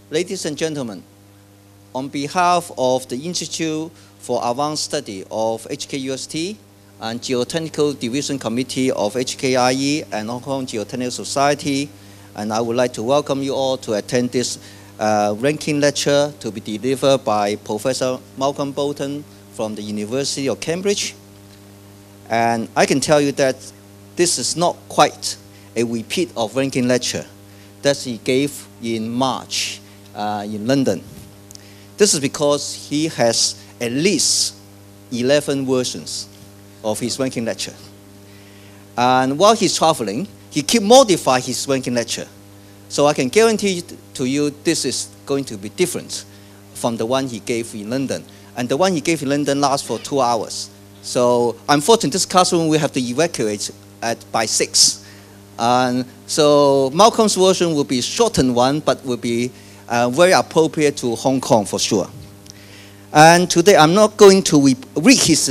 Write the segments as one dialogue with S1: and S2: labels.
S1: Ladies and gentlemen, on behalf of the Institute for Advanced Study of HKUST and Geotechnical Division Committee of HKIE and Hong Kong Geotechnical Society, and I would like to welcome you all to attend this ranking lecture to be delivered by Professor Malcolm Bolton from the University of Cambridge. And I can tell you that this is not quite a repeat of ranking lecture that he gave in March in London. This is because he has at least 11 versions of his ranking lecture. And while he's traveling, he keeps modifying his ranking lecture. So I can guarantee to you this is going to be different from the one he gave in London. And the one he gave in London lasts for 2 hours. So unfortunately, this classroom will have to evacuate by 6. And so Malcolm's version will be a shortened one, but will be very appropriate to Hong Kong for sure. And today I'm not going to read his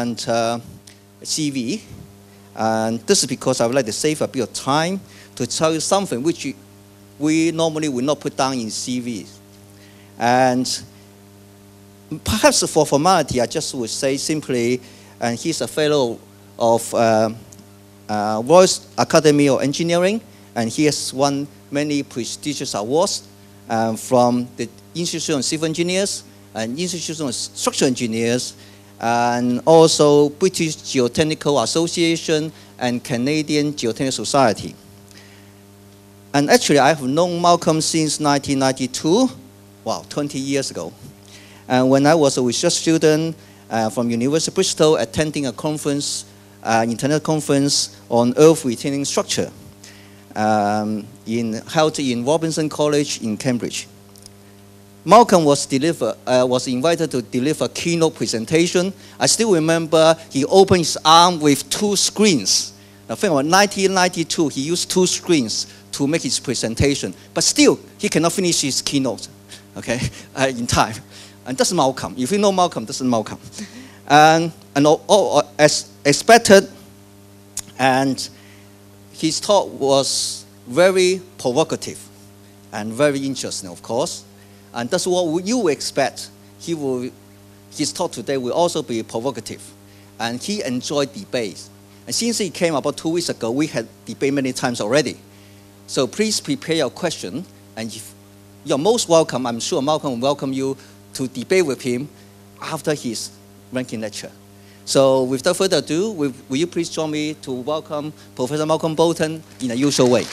S1: CV. And this is because I would like to save a bit of time to tell you something which we normally will not put down in CVs. And perhaps for formality, I just would say simply, and he's a fellow of Royal Academy of Engineering, and he has won many prestigious awards from the Institute of Civil Engineers and Institute of Structural Engineers, and also British Geotechnical Association and Canadian Geotechnical Society. And actually, I have known Malcolm since 1992, wow, 20 years ago. And when I was a research student from University of Bristol attending a conference, international conference on earth retaining structure held in Robinson College in Cambridge. Malcolm was invited to deliver a keynote presentation. I still remember he opened his arm with 2 screens. I think in 1992, he used 2 screens to make his presentation. But still, he cannot finish his keynote, okay, in time. And that's Malcolm. If you know Malcolm, that's Malcolm. And as expected, and his talk was very provocative and very interesting, of course. And that's what you expect. His talk today will also be provocative. And he enjoyed debates. And since he came about 2 weeks ago, we had debate many times already. So please prepare your question. And if you're most welcome, I'm sure Malcolm will welcome you to debate with him after his ranking lecture. So without further ado, will you please join me to welcome Professor Malcolm Bolton in the usual way.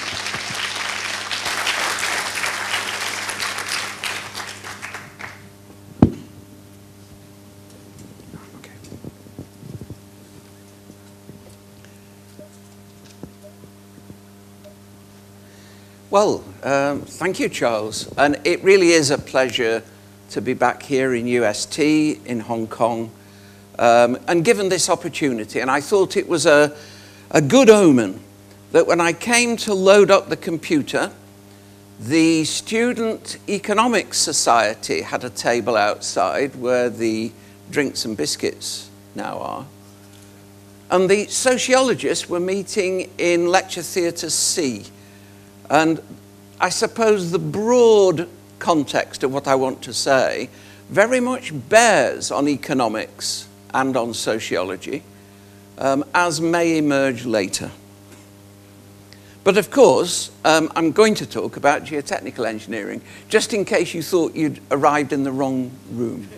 S2: Well, thank you, Charles. And it really is a pleasure to be back here in UST, in Hong Kong, and given this opportunity. And I thought it was a good omen that when I came to load up the computer, the Student Economics Society had a table outside where the drinks and biscuits now are. And the sociologists were meeting in Lecture Theatre C. And I suppose the broad context of what I want to say very much bears on economics and on sociology, as may emerge later. But of course, I'm going to talk about geotechnical engineering, just in case you thought you'd arrived in the wrong room.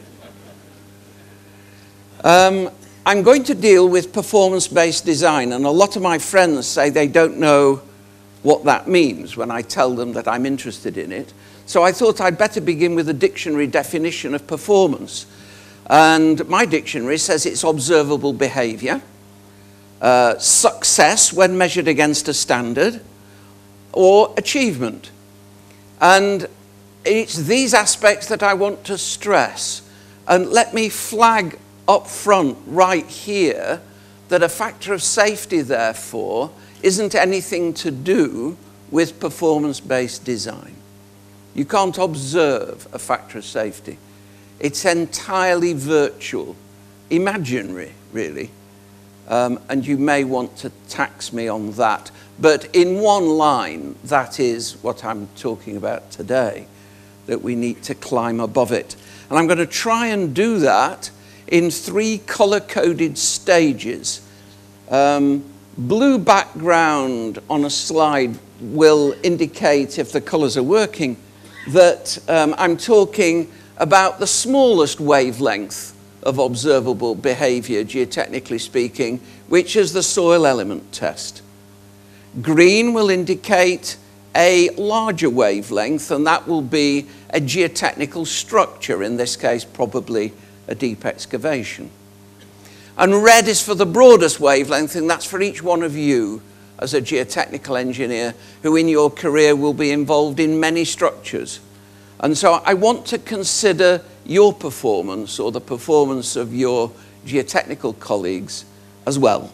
S2: I'm going to deal with performance-based design, and a lot of my friends say they don't know what that means when I tell them that I'm interested in it. So I thought I'd better begin with a dictionary definition of performance. And my dictionary says it's observable behavior, success when measured against a standard, or achievement. And it's these aspects that I want to stress. And let me flag up front right here that a factor of safety, therefore, isn't anything to do with performance-based design. You can't observe a factor of safety. It's entirely virtual, imaginary, really. And you may want to tax me on that. But in one line, that is what I'm talking about today. that we need to climb above it. And I'm going to try and do that in 3 color-coded stages. Blue background on a slide will indicate, if the colors are working, that I'm talking about the smallest wavelength of observable behavior, geotechnically speaking, which is the soil element test. Green will indicate a larger wavelength, and that will be a geotechnical structure, in this case probably a deep excavation. And red is for the broadest wavelength, and that's for each one of you as a geotechnical engineer who in your career will be involved in many structures. And so I want to consider your performance or the performance of your geotechnical colleagues as well.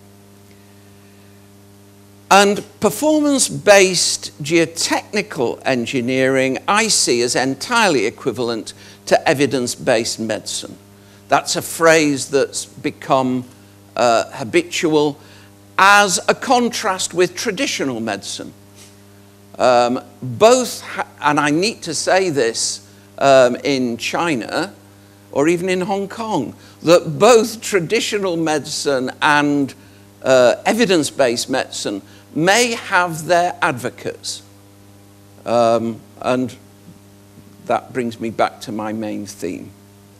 S2: And performance-based geotechnical engineering I see as entirely equivalent to evidence-based medicine. That's a phrase that's become habitual as a contrast with traditional medicine. Both, and I need to say this in China or even in Hong Kong, that both traditional medicine and evidence-based medicine may have their advocates. And that brings me back to my main theme.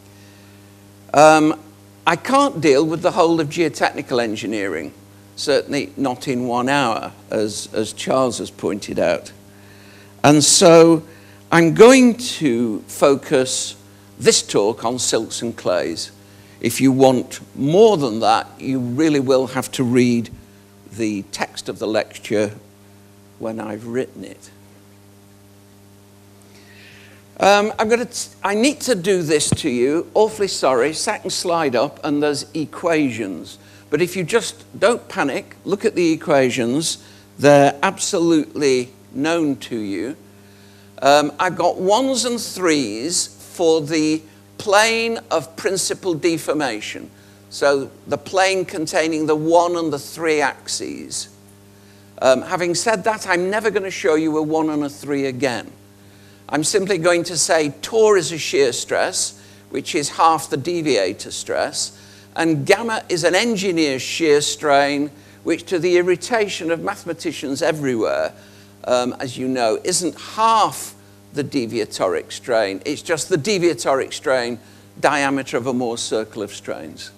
S2: I can't deal with the whole of geotechnical engineering, certainly not in 1 hour, as Charles has pointed out. And so I'm going to focus this talk on silts and clays. If you want more than that, you really will have to read the text of the lecture when I've written it. I need to do this to you, awfully sorry. Second slide up, and there's equations. But if you just don't panic, look at the equations. They're absolutely known to you. I've got 1s and 3s for the plane of principal deformation. So the plane containing the 1 and the 3 axes. Having said that, I'm never going to show you a 1 and a 3 again. I'm simply going to say tau is a shear stress, which is half the deviator stress, and gamma is an engineer shear strain, which to the irritation of mathematicians everywhere, as you know, isn't half the deviatoric strain. It's just the deviatoric strain diameter of a Morse circle of strains.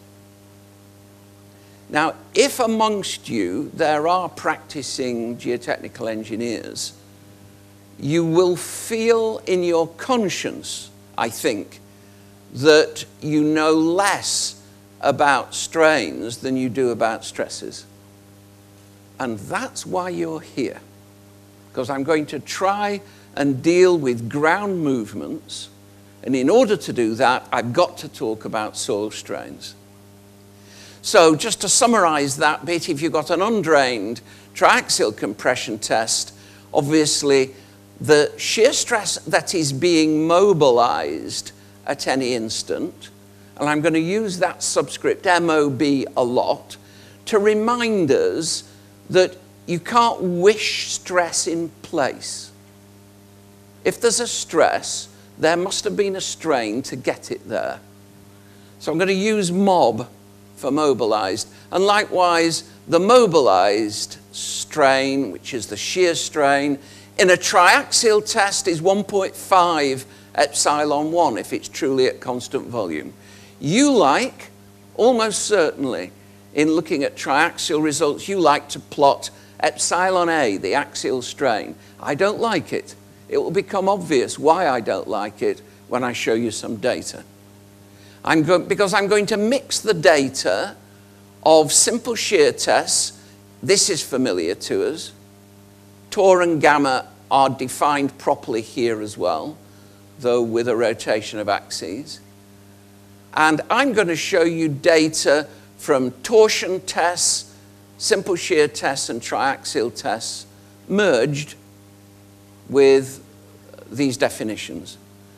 S2: Now, if amongst you there are practicing geotechnical engineers, you will feel in your conscience, I think, that you know less about strains than you do about stresses. And that's why you're here, because I'm going to try and deal with ground movements, and in order to do that, I've got to talk about soil strains. So just to summarize that bit, if you've got an undrained triaxial compression test, obviously the shear stress that is being mobilized at any instant, and I'm going to use that subscript MOB a lot to remind us that you can't wish stress in place. If there's a stress, there must have been a strain to get it there. So I'm going to use MOB for mobilized, and likewise the mobilized strain, which is the shear strain, in a triaxial test is 1.5 epsilon 1 if it's truly at constant volume. You like, almost certainly, in looking at triaxial results, you like to plot epsilon A, the axial strain. I don't like it. It will become obvious why I don't like it when I show you some data. Because I'm going to mix the data of simple shear tests. This is familiar to us. Tau and gamma are defined properly here as well, though with a rotation of axes. And I'm going to show you data from torsion tests, simple shear tests, and triaxial tests merged with these definitions.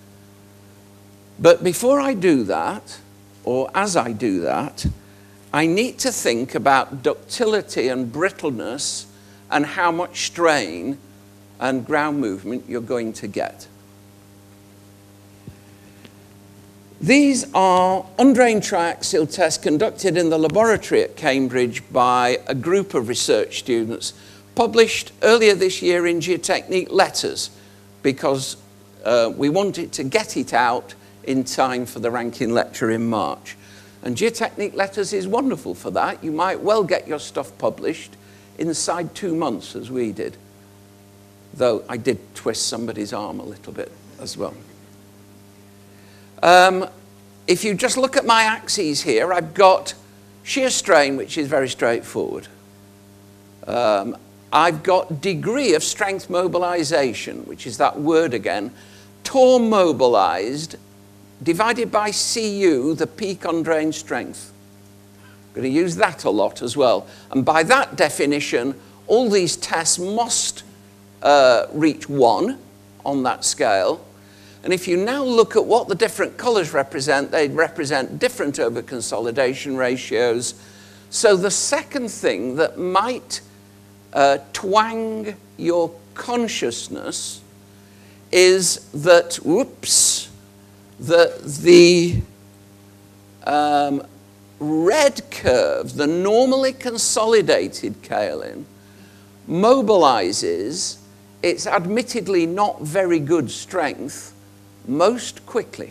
S2: But before I do that, or as I do that, I need to think about ductility and brittleness and how much strain and ground movement you're going to get. These are undrained triaxial tests conducted in the laboratory at Cambridge by a group of research students, published earlier this year in Geotechnical Letters, because we wanted to get it out in time for the Rankin Lecture in March. And Geotechnical Letters is wonderful for that. You might well get your stuff published inside 2 months, as we did. Though I did twist somebody's arm a little bit as well. If you just look at my axes here, I've got shear strain, which is very straightforward. I've got degree of strength mobilization, which is that word again, torr mobilized, divided by Cu, the peak undrained strength. I'm going to use that a lot as well. And by that definition, all these tests must reach 1 on that scale. And if you now look at what the different colors represent, they represent different overconsolidation ratios. So the second thing that might twang your consciousness is that, whoops, the red curve, the normally consolidated kaolin, mobilizes its admittedly not very good strength most quickly.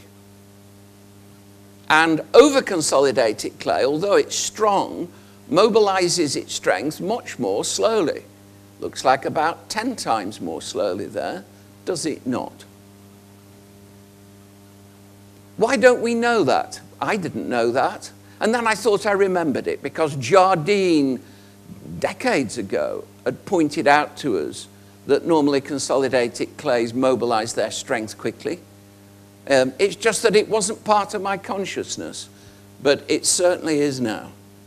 S2: And overconsolidated clay, although it's strong, mobilizes its strength much more slowly. Looks like about 10 times more slowly there, does it not? Why don't we know that? I didn't know that. And then I thought I remembered it, because Jardine, decades ago, had pointed out to us that normally consolidated clays mobilize their strength quickly. It's just that it wasn't part of my consciousness, but it certainly is now.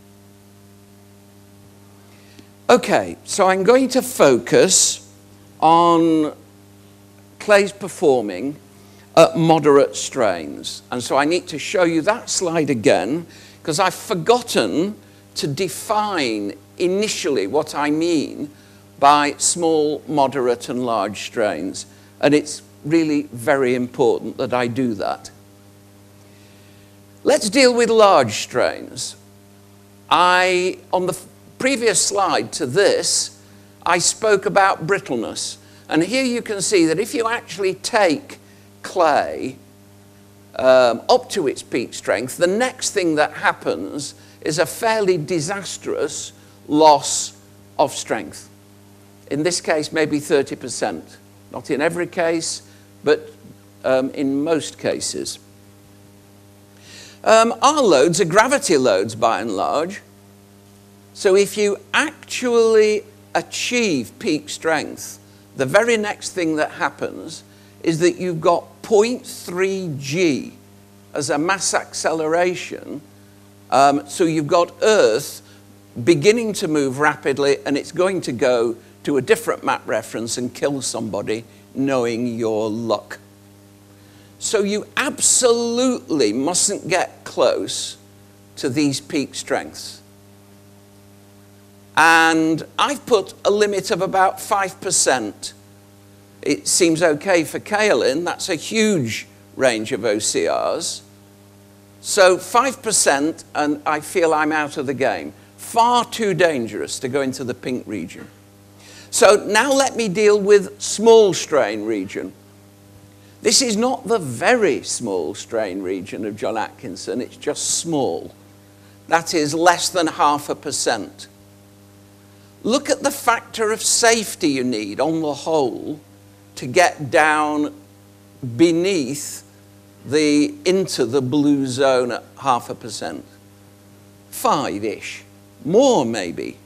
S2: Okay, so I'm going to focus on clays performing at moderate strains. And so I need to show you that slide again, because I've forgotten to define initially what I mean by small, moderate, and large strains. And it's really very important that I do that. Let's deal with large strains. On the previous slide to this, I spoke about brittleness. And here you can see that if you actually take clay up to its peak strength, the next thing that happens is a fairly disastrous loss of strength. In this case, maybe 30%. Not in every case, but in most cases. Our loads are gravity loads by and large. So if you actually achieve peak strength, the very next thing that happens is that you've got 0.3 g as a mass acceleration. So you've got Earth beginning to move rapidly, and it's going to go to a different map reference and kill somebody, knowing your luck. So you absolutely mustn't get close to these peak strengths. And I've put a limit of about 5%. It seems okay for kaolin. That's a huge range of OCRs. So 5%, and I feel I'm out of the game. Far too dangerous to go into the pink region. So now let me deal with small strain region. This is not the very small strain region of John Atkinson, it's just small. That is less than 0.5%. Look at the factor of safety you need on the whole to get down beneath into the blue zone at 0.5%. 5-ish, more maybe.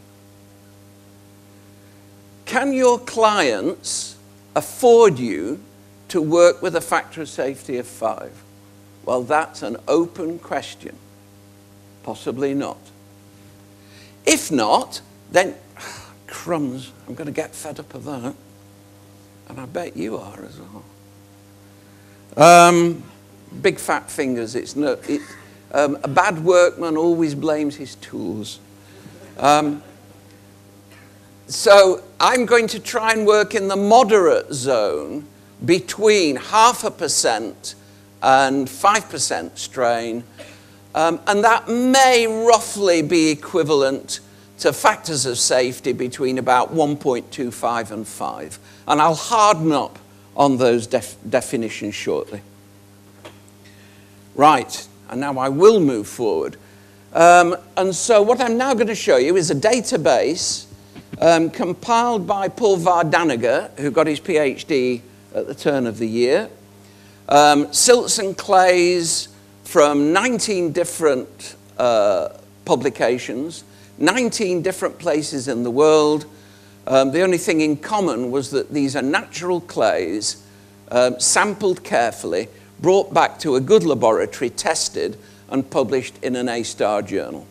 S2: Can your clients afford you to work with a factor of safety of 5? Well, that's an open question. Possibly not. If not, then, crumbs, I'm going to get fed up of that. And I bet you are as well. Big fat fingers. A bad workman always blames his tools. So I'm going to try and work in the moderate zone between 0.5% and 5% strain. And that may roughly be equivalent to factors of safety between about 1.25 and 5. And I'll harden up on those definitions shortly. Right, and now I will move forward. And so what I'm now going to show you is a database compiled by Paul Vardaniger, who got his PhD at the turn of the year. Silts and clays from 19 different publications, 19 different places in the world. The only thing in common was that these are natural clays, sampled carefully, brought back to a good laboratory, tested, and published in an A-star journal.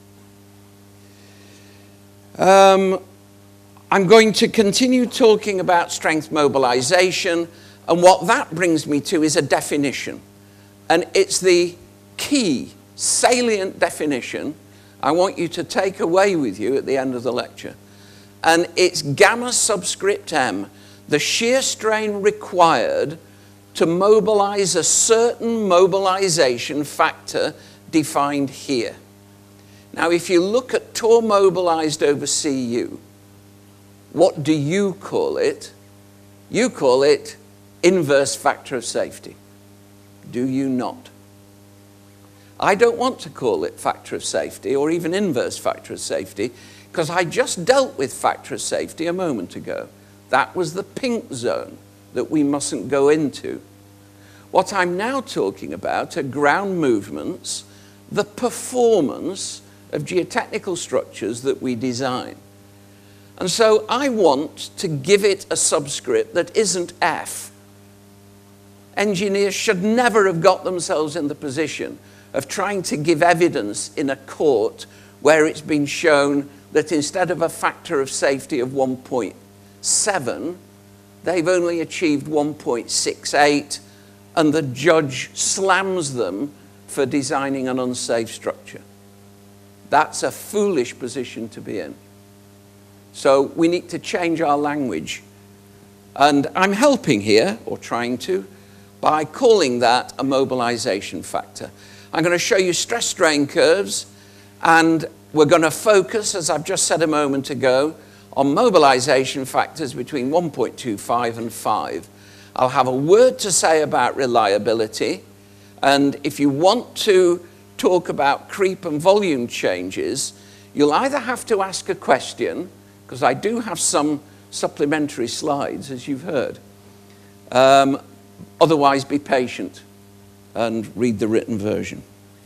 S2: I'm going to continue talking about strength mobilization, and what that brings me to is a definition. And it's the key, salient definition I want you to take away with you at the end of the lecture. And it's gamma subscript m, the shear strain required to mobilize a certain mobilization factor defined here. Now, if you look at torr mobilized over CU, what do you call it? You call it inverse factor of safety. Do you not? I don't want to call it factor of safety or even inverse factor of safety, because I just dealt with factor of safety a moment ago. That was the pink zone that we mustn't go into. What I'm now talking about are ground movements, the performance of geotechnical structures that we design. And so I want to give it a subscript that isn't F. Engineers should never have got themselves in the position of trying to give evidence in a court where it's been shown that instead of a factor of safety of 1.7, they've only achieved 1.68, and the judge slams them for designing an unsafe structure. That's a foolish position to be in. So we need to change our language. And I'm helping here, or trying to, by calling that a mobilization factor. I'm going to show you stress strain curves, and we're going to focus, as I've just said a moment ago, on mobilization factors between 1.25 and 5. I'll have a word to say about reliability, and if you want to talk about creep and volume changes, you'll either have to ask a question, because I do have some supplementary slides, as you've heard. Otherwise, be patient and read the written version.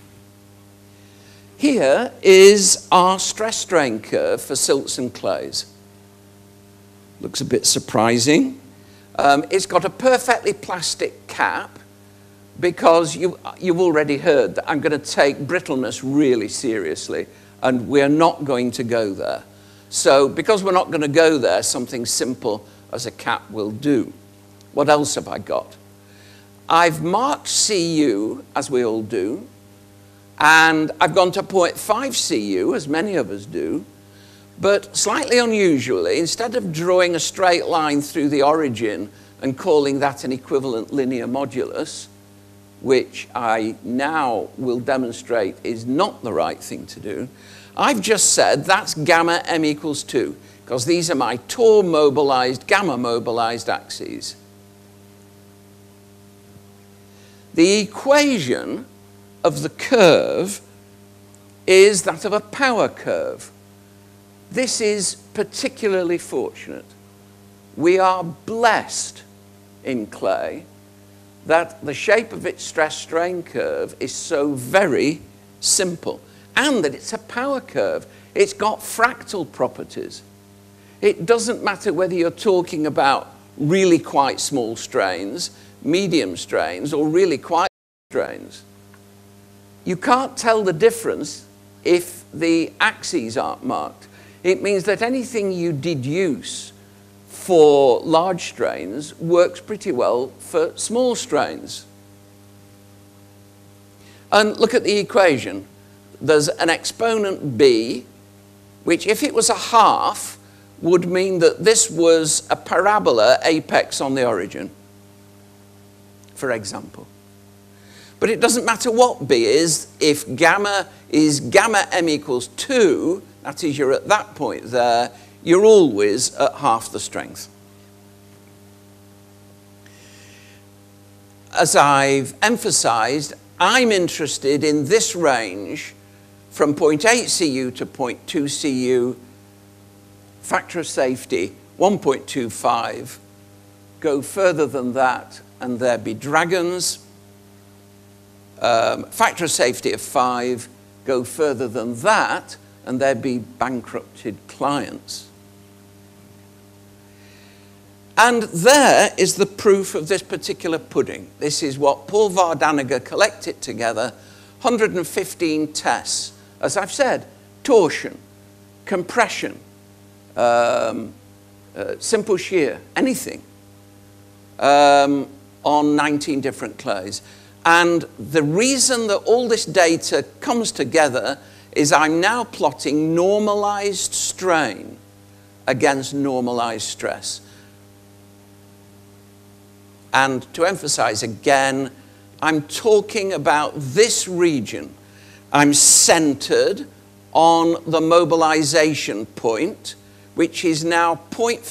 S2: Here is our stress strain curve for silts and clays. Looks a bit surprising. It's got a perfectly plastic cap, because you've already heard that I'm going to take brittleness really seriously, and we're not going to go there. So because we're not going to go there, something simple as a cap will do. What else have I got? I've marked CU, as we all do, and I've gone to 0.5 CU, as many of us do, but slightly unusually, instead of drawing a straight line through the origin and calling that an equivalent linear modulus, which I now will demonstrate is not the right thing to do, I've just said that's gamma m equals 2, because these are my torr mobilized, gamma mobilized axes. The equation of the curve is that of a power curve. This is particularly fortunate. We are blessed in clay that the shape of its stress strain curve is so very simple, and that it's a power curve. It's got fractal properties. It doesn't matter whether you're talking about really quite small strains, medium strains, or really quite strains. You can't tell the difference if the axes aren't marked. It means that anything you deduce for large strains works pretty well for small strains. And look at the equation. There's an exponent b, which if it was a half, would mean that this was a parabola apex on the origin, for example. But it doesn't matter what B is. If gamma is gamma M equals 2, that is, you're at that point there, you're always at half the strength. As I've emphasized, I'm interested in this range from 0.8 Cu to 0.2 Cu, factor of safety 1.25, go further than that and there be dragons. Factor of safety of 5, go further than that and there be bankrupted clients. And there is the proof of this particular pudding. This is what Paul Vardaniger collected together, 115 tests. As I've said, torsion, compression, simple shear, anything, on 19 different clays. And the reason that all this data comes together is I'm now plotting normalized strain against normalized stress. And to emphasize again, I'm talking about this region. I'm centered on the mobilization point, which is now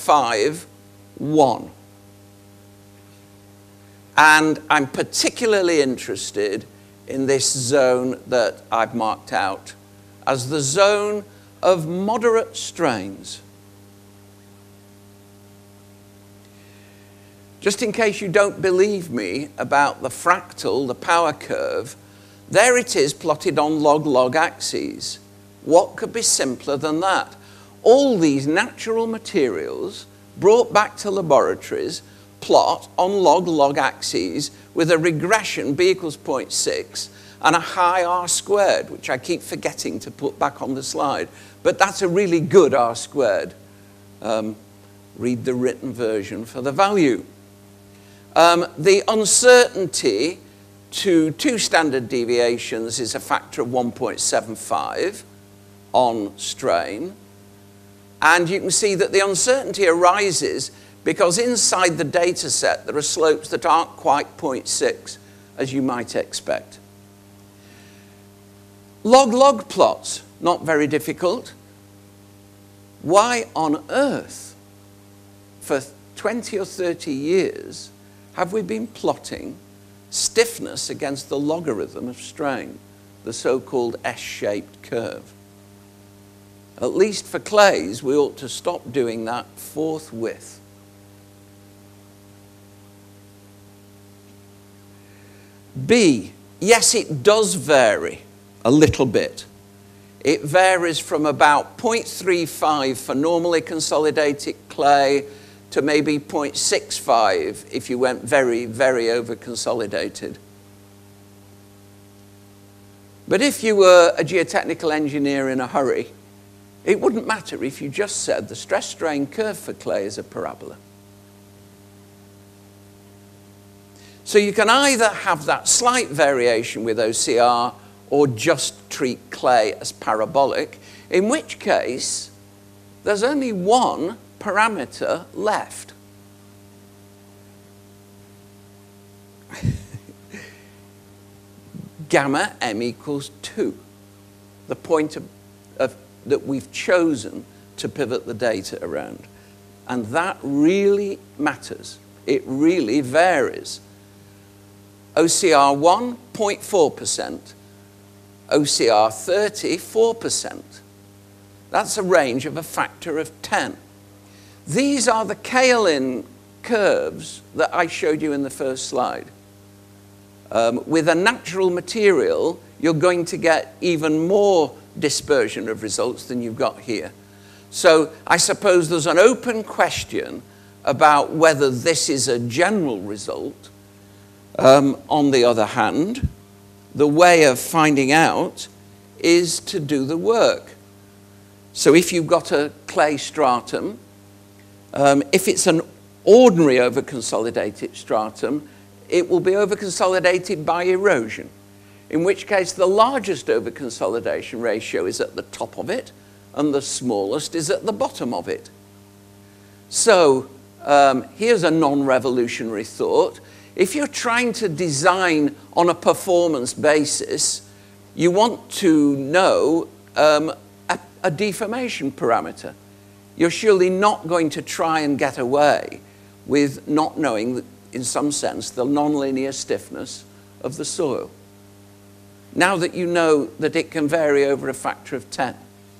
S2: 0.51. And I'm particularly interested in this zone that I've marked out as the zone of moderate strains. Just in case you don't believe me about the fractal, the power curve, there it is plotted on log-log axes. What could be simpler than that? All these natural materials brought back to laboratories plot on log-log axes with a regression B equals 0.6 and a high R squared, which I keep forgetting to put back on the slide. But that's a really good R squared. Read the written version for the value. The uncertainty to 2 standard deviations is a factor of 1.75 on strain. And you can see that the uncertainty arises because inside the data set there are slopes that aren't quite 0.6, as you might expect. Log-log plots, not very difficult. Why on earth, for 20 or 30 years, have we been plotting stiffness against the logarithm of strain, the so-called S-shaped curve? At least for clays, we ought to stop doing that forthwith. B, yes, it does vary a little bit. It varies from about 0.35 for normally consolidated clay to maybe 0.65 if you went very, very over-consolidated. But if you were a geotechnical engineer in a hurry, it wouldn't matter if you just said the stress-strain curve for clay is a parabola. So you can either have that slight variation with OCR or just treat clay as parabolic, in which case there's only one parameter left. Gamma M equals 2, the point that we've chosen to pivot the data around. And that really matters. It really varies. OCR 1, 0.4%. OCR 30, 4%. That's a range of a factor of 10. These are the kaolin curves that I showed you in the first slide. With a natural material, you're going to get even more dispersion of results than you've got here. So I suppose there's an open question about whether this is a general result. On the other hand, the way of finding out is to do the work. So if you've got a clay stratum, if it's an ordinary overconsolidated stratum, it will be overconsolidated by erosion, in which case the largest overconsolidation ratio is at the top of it and the smallest is at the bottom of it. So here's a non-revolutionary thought. If you're trying to design on a performance basis, you want to know a deformation parameter. You're surely not going to try and get away with not knowing, in some sense, the nonlinear stiffness of the soil. Now that you know that it can vary over a factor of 10.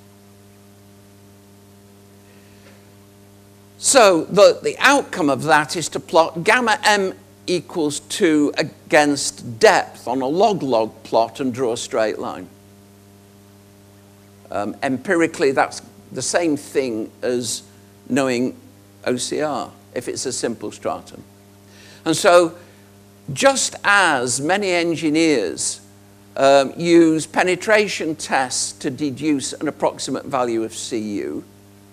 S2: So the outcome of that is to plot gamma m equals 2 against depth on a log-log plot and draw a straight line. Empirically, that's the same thing as knowing OCR, if it's a simple stratum. And so, just as many engineers use penetration tests to deduce an approximate value of CU,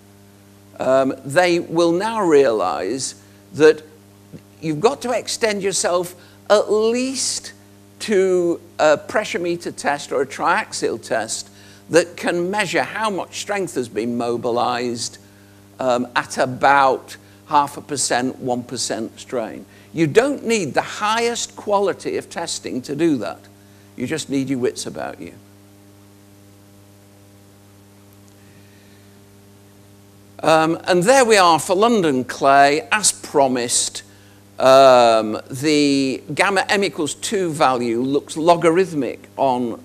S2: they will now realize that you've got to extend yourself at least to a pressure meter test or a triaxial test that can measure how much strength has been mobilized at about 0.5%, 1% strain. You don't need the highest quality of testing to do that. You just need your wits about you. And there we are for London clay, as promised. The gamma m equals 2 value looks logarithmic on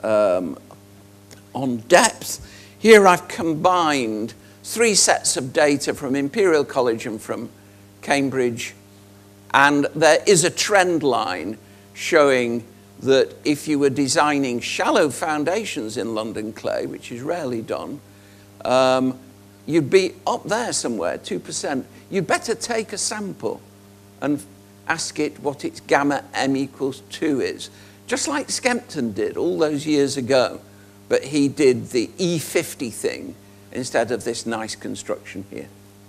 S2: depth. Here I've combined 3 sets of data from Imperial College and from Cambridge, and there is a trend line showing that if you were designing shallow foundations in London clay, which is rarely done, you'd be up there somewhere, 2%. You'd better take a sample and ask it what its gamma m equals 2 is. Just like Skempton did all those years ago, but he did the E50 thing instead of this nice construction here.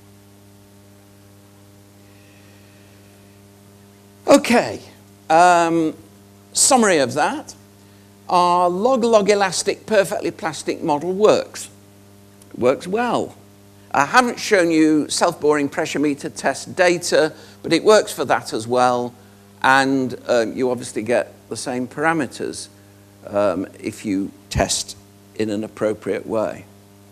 S2: Okay, summary of that. Our log-log elastic, perfectly plastic model works. It works well. I haven't shown you self-boring pressure meter test data, but it works for that as well. And you obviously get the same parameters if you test in an appropriate way.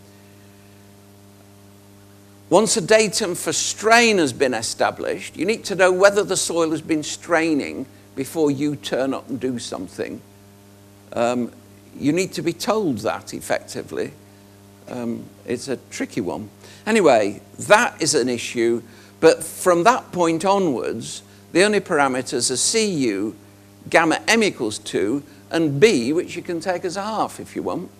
S2: Once a datum for strain has been established, you need to know whether the soil has been straining before you turn up and do something. You need to be told that effectively. It's a tricky one. Anyway, that is an issue, but from that point onwards, the only parameters are Cu, gamma m equals 2, and B, which you can take as a half if you want.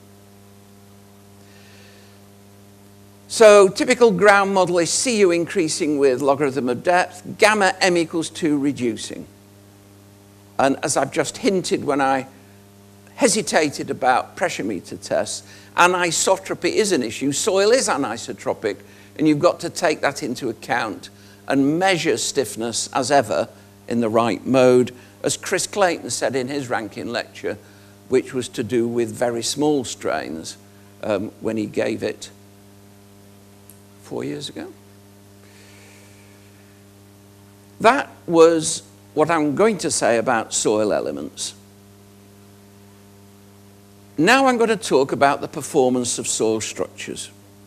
S2: So typical ground model is Cu increasing with logarithm of depth, gamma m equals 2 reducing. And as I've just hinted when I hesitated about pressure meter tests, anisotropy is an issue. Soil is anisotropic, and you've got to take that into account and measure stiffness as ever in the right mode, as Chris Clayton said in his Rankin lecture, which was to do with very small strains when he gave it 4 years ago. That was what I'm going to say about soil elements. Now I'm going to talk about the performance of soil structures.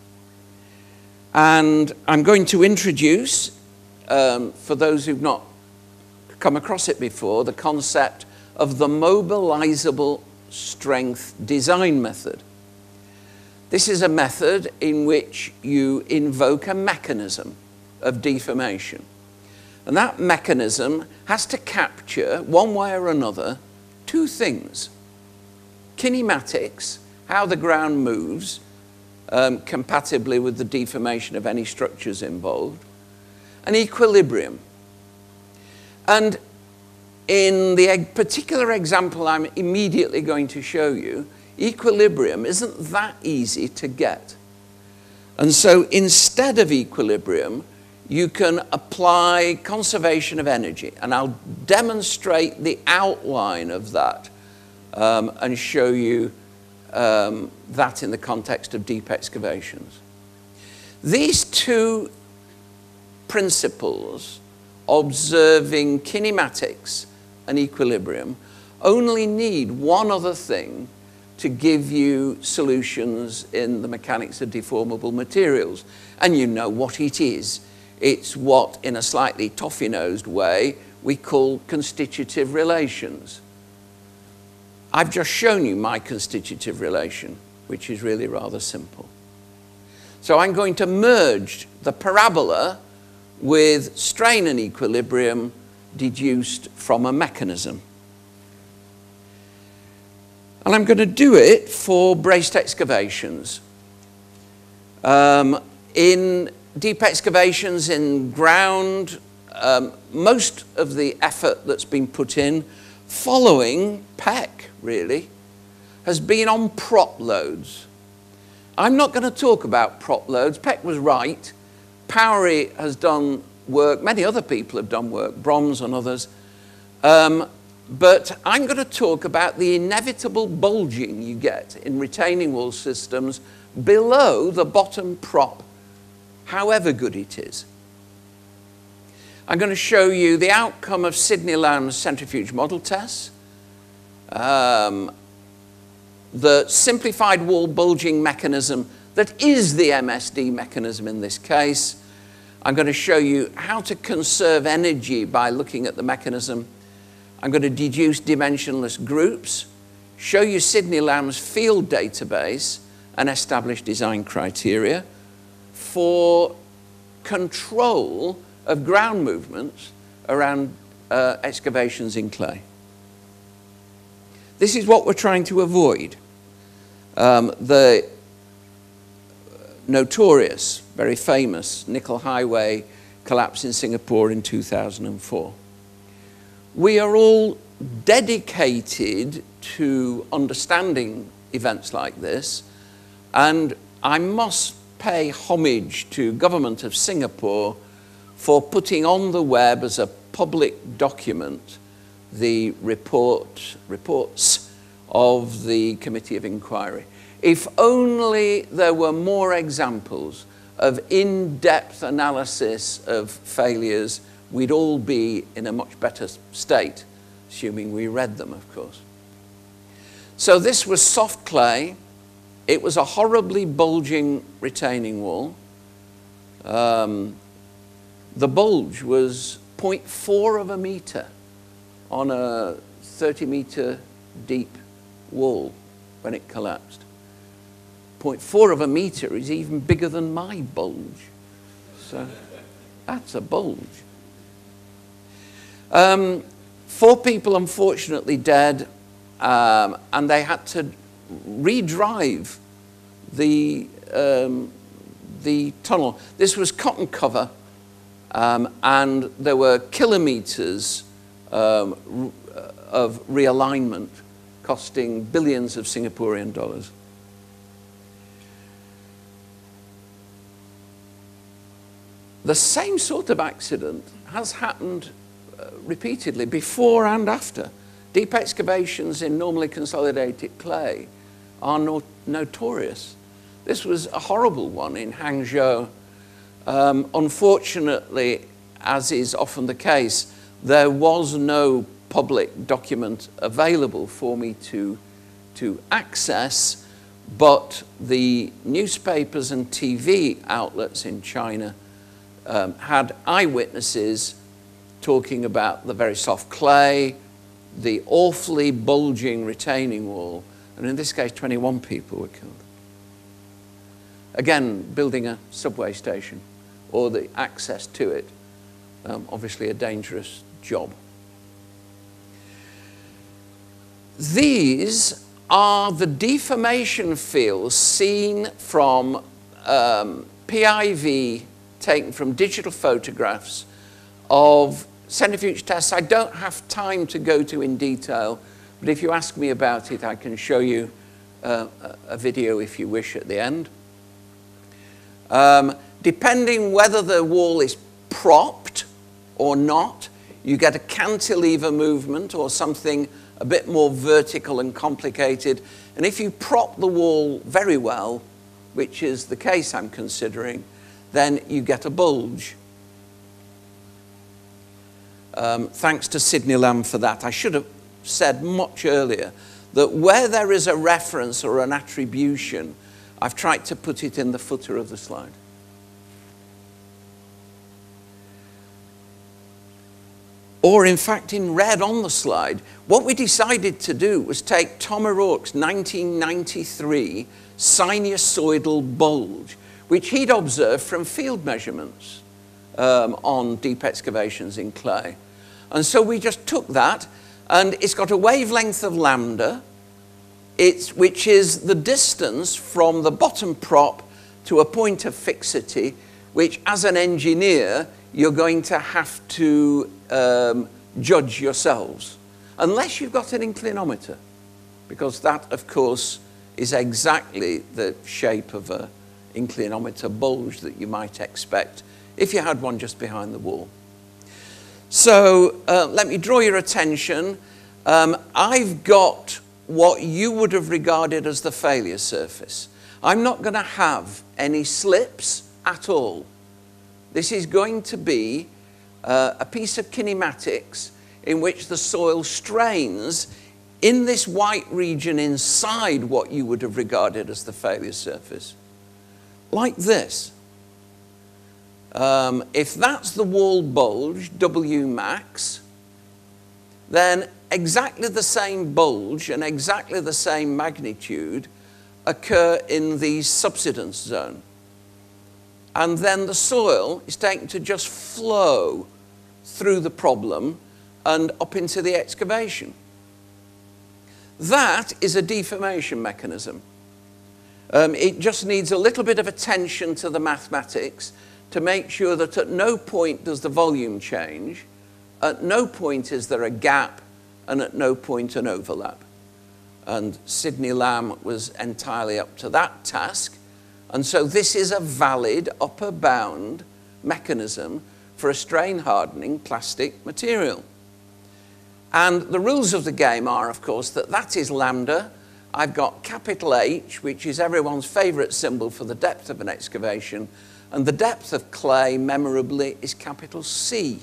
S2: And I'm going to introduce, for those who've not come across it before, the concept of the mobilizable strength design method. This is a method in which you invoke a mechanism of deformation. And that mechanism has to capture, one way or another, 2 things. Kinematics, how the ground moves, compatibly with the deformation of any structures involved, and equilibrium. And in the particular example I'm immediately going to show you, equilibrium isn't that easy to get. And so instead of equilibrium, you can apply conservation of energy. And I'll demonstrate the outline of that and show you that in the context of deep excavations. These 2 principles observing kinematics and equilibrium only need one other thing to give you solutions in the mechanics of deformable materials. And you know what it is. It's what, in a slightly toffee-nosed way, we call constitutive relations. I've just shown you my constitutive relation, which is really rather simple. So I'm going to merge the parabola with strain and equilibrium deduced from a mechanism. And I'm going to do it for braced excavations. In deep excavations in ground, most of the effort that's been put in following PEC, really, has been on prop loads. I'm not going to talk about prop loads. PEC was right. Powery has done work. Many other people have done work, Broms and others. But I'm going to talk about the inevitable bulging you get in retaining wall systems below the bottom prop, however good it is. I'm going to show you the outcome of Sidney Lamb's centrifuge model tests, the simplified wall bulging mechanism that is the MSD mechanism in this case. I'm going to show you how to conserve energy by looking at the mechanism. I'm going to deduce dimensionless groups, show you Sidney Lamb's field database, and establish design criteria for control of ground movements around excavations in clay. This is what we're trying to avoid. The notorious, very famous Nickel Highway collapse in Singapore in 2004. We are all dedicated to understanding events like this, and I must pay homage to government of Singapore for putting on the web as a public document the reports of the Committee of Inquiry. If only there were more examples of in-depth analysis of failures, we'd all be in a much better state, assuming we read them, of course. So this was soft clay. It was a horribly bulging retaining wall. The bulge was 0.4 of a meter on a 30-meter deep wall when it collapsed. 0.4 of a meter is even bigger than my bulge. So that's a bulge. 4 people unfortunately dead, and they had to redrive the tunnel. This was cotton cover, and there were kilometers of realignment costing billions of Singaporean dollars. The same sort of accident has happened repeatedly before and after. Deep excavations in normally consolidated clay are notorious. This was a horrible one in Hangzhou. Unfortunately, as is often the case, there was no public document available for me to access, but the newspapers and TV outlets in China had eyewitnesses talking about the very soft clay, the awfully bulging retaining wall, and in this case 21 people were killed. Again, building a subway station or the access to it, obviously a dangerous job. These are the deformation fields seen from PIV taken from digital photographs of centrifuge tests. I don't have time to go to in detail, but if you ask me about it, I can show you a video if you wish at the end. Depending whether the wall is propped or not, you get a cantilever movement or something a bit more vertical and complicated. And if you prop the wall very well, which is the case I'm considering, then you get a bulge. Thanks to Sidney Lamb for that. I should have said much earlier that where there is a reference or an attribution, I've tried to put it in the footer of the slide. Or in fact, in red on the slide, what we decided to do was take Tom O'Rourke's 1993 sinusoidal bulge, which he'd observed from field measurements on deep excavations in clay. And so we just took that, and it's got a wavelength of lambda, which is the distance from the bottom prop to a point of fixity, which as an engineer, you're going to have to judge yourselves, unless you've got an inclinometer, because that, of course, is exactly the shape of an inclinometer bulge that you might expect if you had one just behind the wall. So let me draw your attention. I've got what you would have regarded as the failure surface. I'm not going to have any slips at all. This is going to be a piece of kinematics in which the soil strains in this white region inside what you would have regarded as the failure surface, like this. If that's the wall bulge, W max, then exactly the same bulge and exactly the same magnitude occur in the subsidence zone. And then the soil is taken to just flow through the problem and up into the excavation. That is a deformation mechanism. It just needs a little bit of attention to the mathematics to make sure that at no point does the volume change, at no point is there a gap, and at no point an overlap. And Sidney Lamb was entirely up to that task. And so this is a valid upper bound mechanism for a strain hardening plastic material. And the rules of the game are, of course, that is lambda. I've got capital H, which is everyone's favorite symbol for the depth of an excavation. And the depth of clay, memorably, is capital C.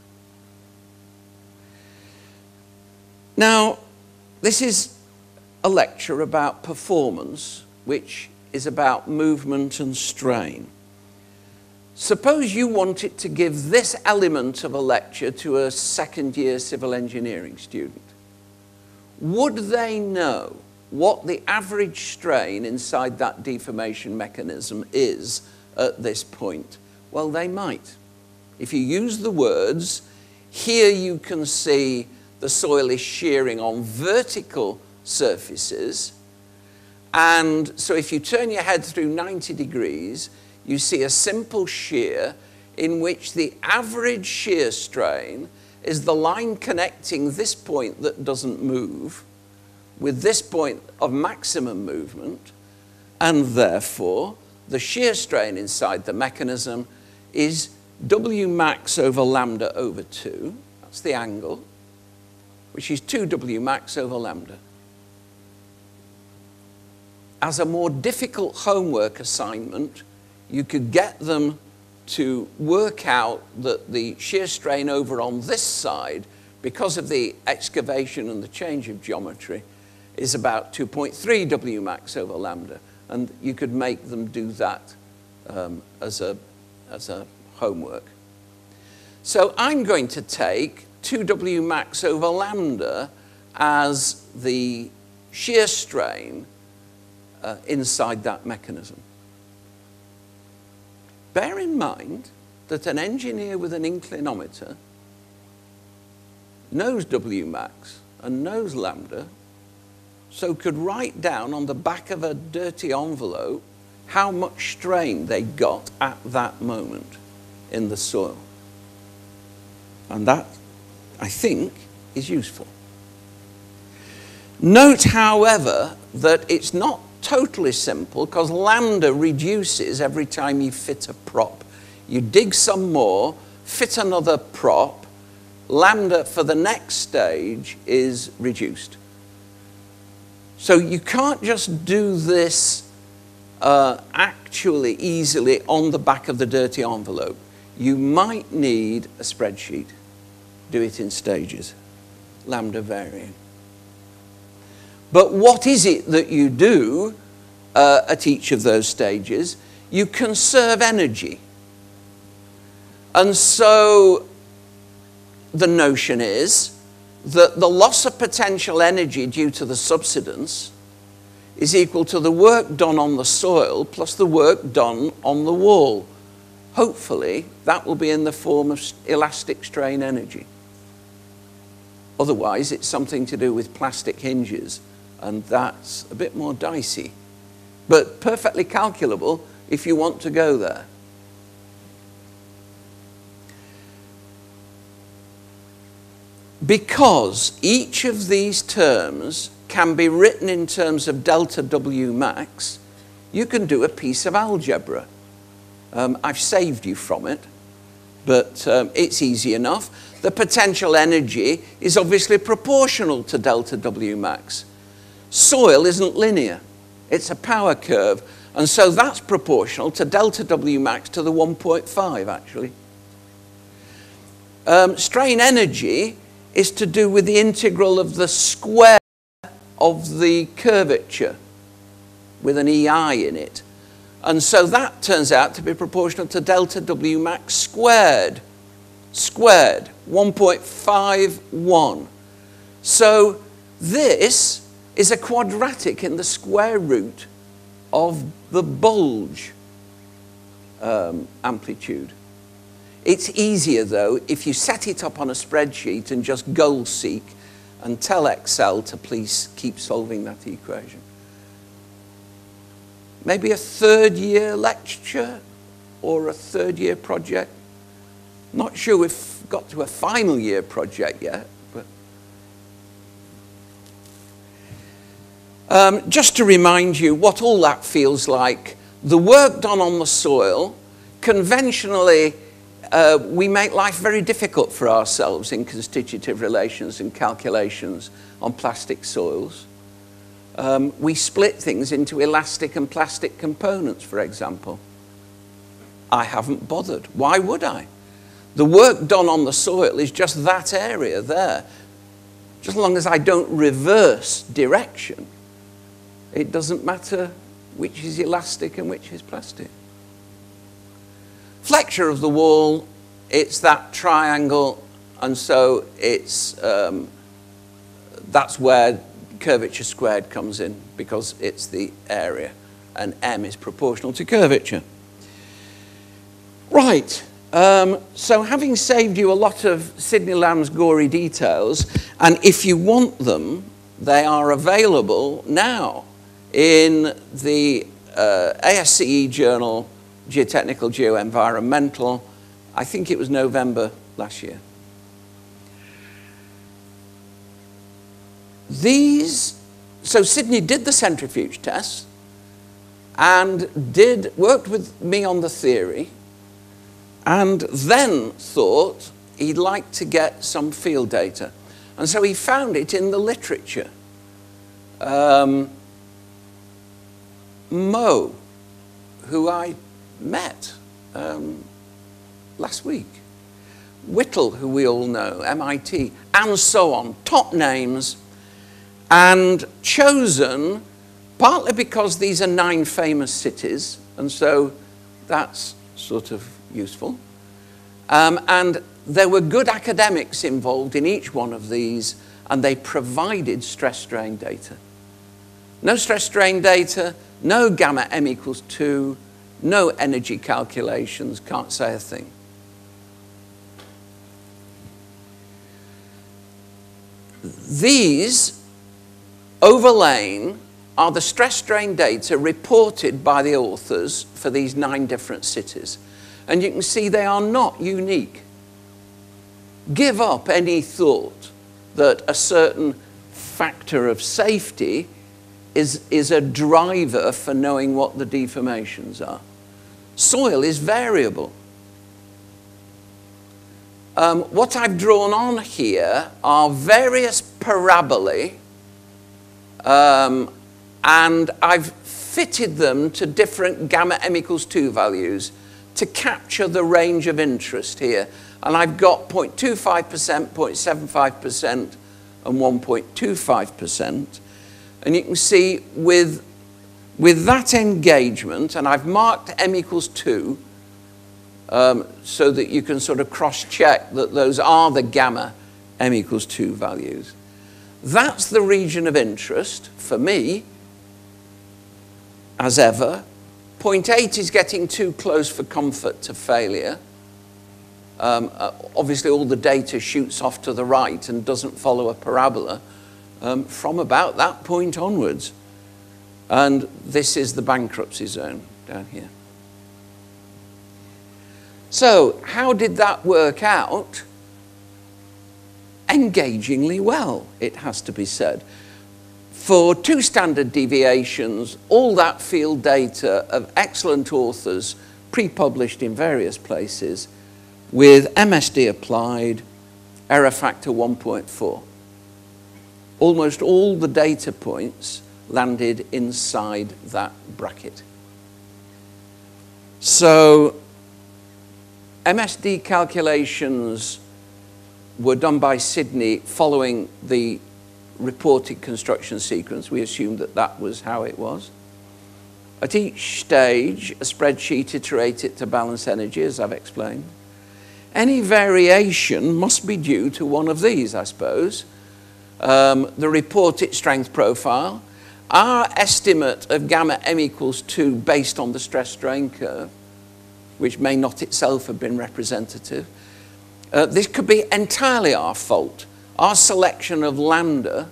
S2: Now, this is a lecture about performance, which is about movement and strain. Suppose you wanted to give this element of a lecture to a second-year civil engineering student. Would they know what the average strain inside that deformation mechanism is at this point? Well, they might. If you use the words, here you can see the soil is shearing on vertical surfaces. And so if you turn your head through 90 degrees, you see a simple shear in which the average shear strain is the line connecting this point that doesn't move with this point of maximum movement, and therefore the shear strain inside the mechanism is W max over lambda over 2. That's the angle, which is 2W max over lambda. As a more difficult homework assignment, you could get them to work out that the shear strain over on this side, because of the excavation and the change of geometry, is about 2.3 W max over lambda. And you could make them do that as a homework. So I'm going to take 2W max over lambda as the shear strain inside that mechanism. Bear in mind that an engineer with an inclinometer knows W max and knows lambda, so could write down on the back of a dirty envelope how much strain they got at that moment in the soil. And that, I think, is useful. Note, however, that it's not totally simple, because lambda reduces every time you fit a prop. You dig some more, fit another prop, lambda for the next stage is reduced. So you can't just do this actually easily on the back of the dirty envelope. You might need a spreadsheet. do it in stages, lambda varying. But what is it that you do at each of those stages? You conserve energy. And so the notion is that the loss of potential energy due to the subsidence is equal to the work done on the soil plus the work done on the wall. Hopefully, that will be in the form of elastic strain energy. Otherwise, it's something to do with plastic hinges, and that's a bit more dicey, but perfectly calculable if you want to go there. Because each of these terms can be written in terms of delta W max, you can do a piece of algebra. I've saved you from it, but it's easy enough. The potential energy is obviously proportional to delta W max. Soil isn't linear, it's a power curve, and so that's proportional to delta W max to the 1.5 actually. Strain energy is to do with the integral of the square of the curvature with an EI in it. And so that turns out to be proportional to delta W max squared. 1.51. So this is a quadratic in the square root of the bulge amplitude. It's easier, though, if you set it up on a spreadsheet and just goal seek and tell Excel to please keep solving that equation. Maybe a third-year lecture or a third-year project. Not sure we've got to a final year project yet. But just to remind you what all that feels like, the work done on the soil, conventionally, we make life very difficult for ourselves in constitutive relations and calculations on plastic soils. We split things into elastic and plastic components, for example. I haven't bothered. Why would I? The work done on the soil is just that area there. Just as long as I don't reverse direction, it doesn't matter which is elastic and which is plastic. Flexure of the wall, it's that triangle, and so it's that's where curvature squared comes in, because it's the area, and M is proportional to curvature. Right, so having saved you a lot of Sidney Lamb's gory details, and if you want them, they are available now in the ASCE journal, Geotechnical, Geoenvironmental. I think it was November last year. So Sidney did the centrifuge test and worked with me on the theory, and then thought he'd like to get some field data. And so he found it in the literature. Mo, who I met last week, Whittle, who we all know, MIT, and so on, top names, and chosen partly because these are 9 famous cities, and so that's sort of useful. And there were good academics involved in each one of these, and they provided stress-strain data. No stress-strain data, no gamma M equals 2, no energy calculations, can't say a thing. These overlaying are the stress-strain data reported by the authors for these 9 different cities. And you can see they are not unique. Give up any thought that a certain factor of safety is a driver for knowing what the deformations are. Soil is variable. What I've drawn on here are various parabolae, and I've fitted them to different gamma M equals 2 values to capture the range of interest here. And I've got 0.25%, 0.75%, and 1.25%. And you can see with that engagement, and I've marked m equals 2, so that you can sort of cross-check that those are the gamma m equals 2 values. That's the region of interest for me, as ever. 0.8 is getting too close for comfort to failure. Obviously, all the data shoots off to the right and doesn't follow a parabola from about that point onwards. And this is the bankruptcy zone down here. So, how did that work out? Engagingly well, it has to be said. For 2 standard deviations, all that field data of excellent authors pre-published in various places with MSD applied, error factor 1.4. Almost all the data points landed inside that bracket. So MSD calculations were done by Sydney following the reported construction sequence. We assumed that that was how it was. At each stage, a spreadsheet iterated to balance energy, as I've explained. Any variation must be due to one of these, I suppose. The reported strength profile, our estimate of gamma m equals 2 based on the stress strain curve, which may not itself have been representative. This could be entirely our fault. Our selection of lambda,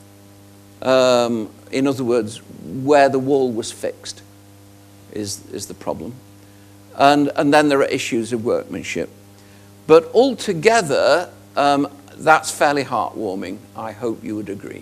S2: in other words, where the wall was fixed, is the problem. And then there are issues of workmanship. But altogether, that's fairly heartwarming. I hope you would agree.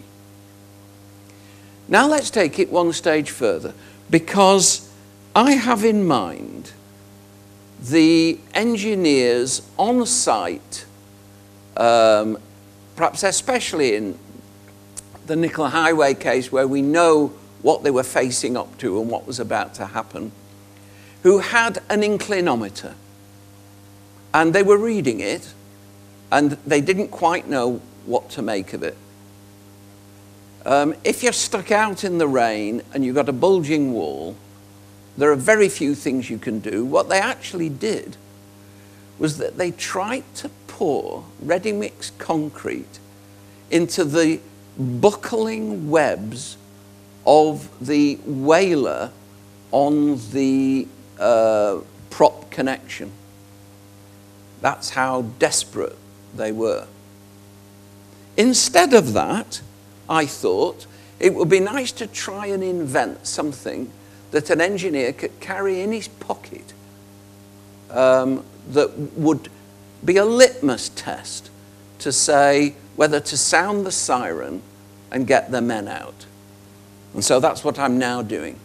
S2: Now let's take it one stage further, because I have in mind the engineers on site, perhaps especially in the Nickel Highway case where we know what they were facing up to and what was about to happen, who had an inclinometer. And they were reading it, and they didn't quite know what to make of it. If you're stuck out in the rain and you've got a bulging wall, there are very few things you can do. What they actually did was that they tried to pour ready-mix concrete into the buckling webs of the whaler on the prop connection. That's how desperate they were. Instead of that, I thought it would be nice to try and invent something that an engineer could carry in his pocket that would be a litmus test to say whether to sound the siren and get the men out. And so that's what I'm now doing.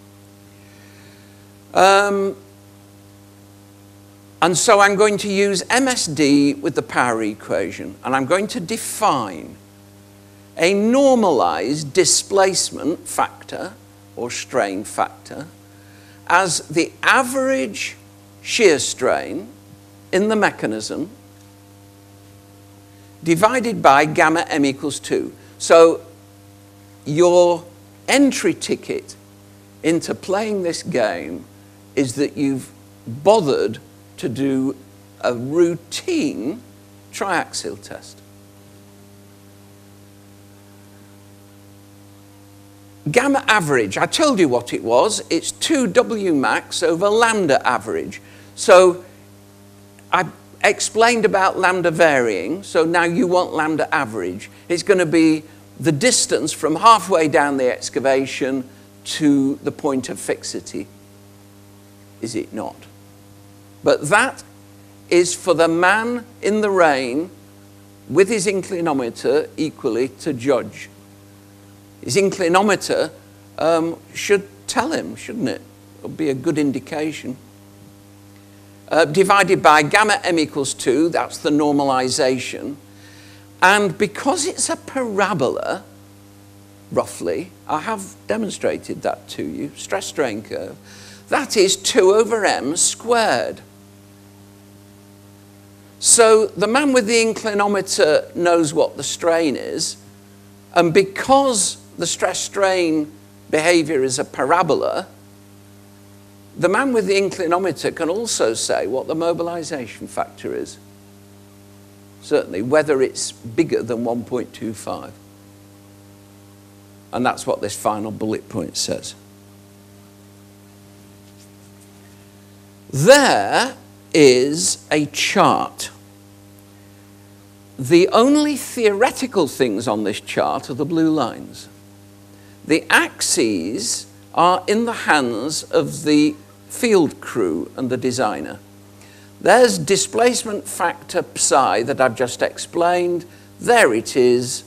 S2: And so I'm going to use MSD with the power equation, and I'm going to define a normalized displacement factor or strain factor as the average shear strain in the mechanism divided by gamma m equals 2. So your entry ticket into playing this game is that you've bothered to do a routine triaxial test. Gamma average, I told you what it was. It's 2W max over lambda average. So I explained about lambda varying, so now you want lambda average. It's going to be the distance from halfway down the excavation to the point of fixity, is it not? But that is for the man in the rain with his inclinometer equally to judge. His inclinometer should tell him, shouldn't it? It would be a good indication. Divided by gamma m equals 2, that's the normalization. And because it's a parabola, roughly, I have demonstrated that to you, stress strain curve, That is 2 over m squared. So the man with the inclinometer knows what the strain is, and because the stress-strain behavior is a parabola, the man with the inclinometer can also say what the mobilization factor is. Certainly, whether it's bigger than 1.25. And that's what this final bullet point says. There is a chart. The only theoretical things on this chart are the blue lines. The axes are in the hands of the field crew and the designer. There's displacement factor psi that I've just explained. There it is,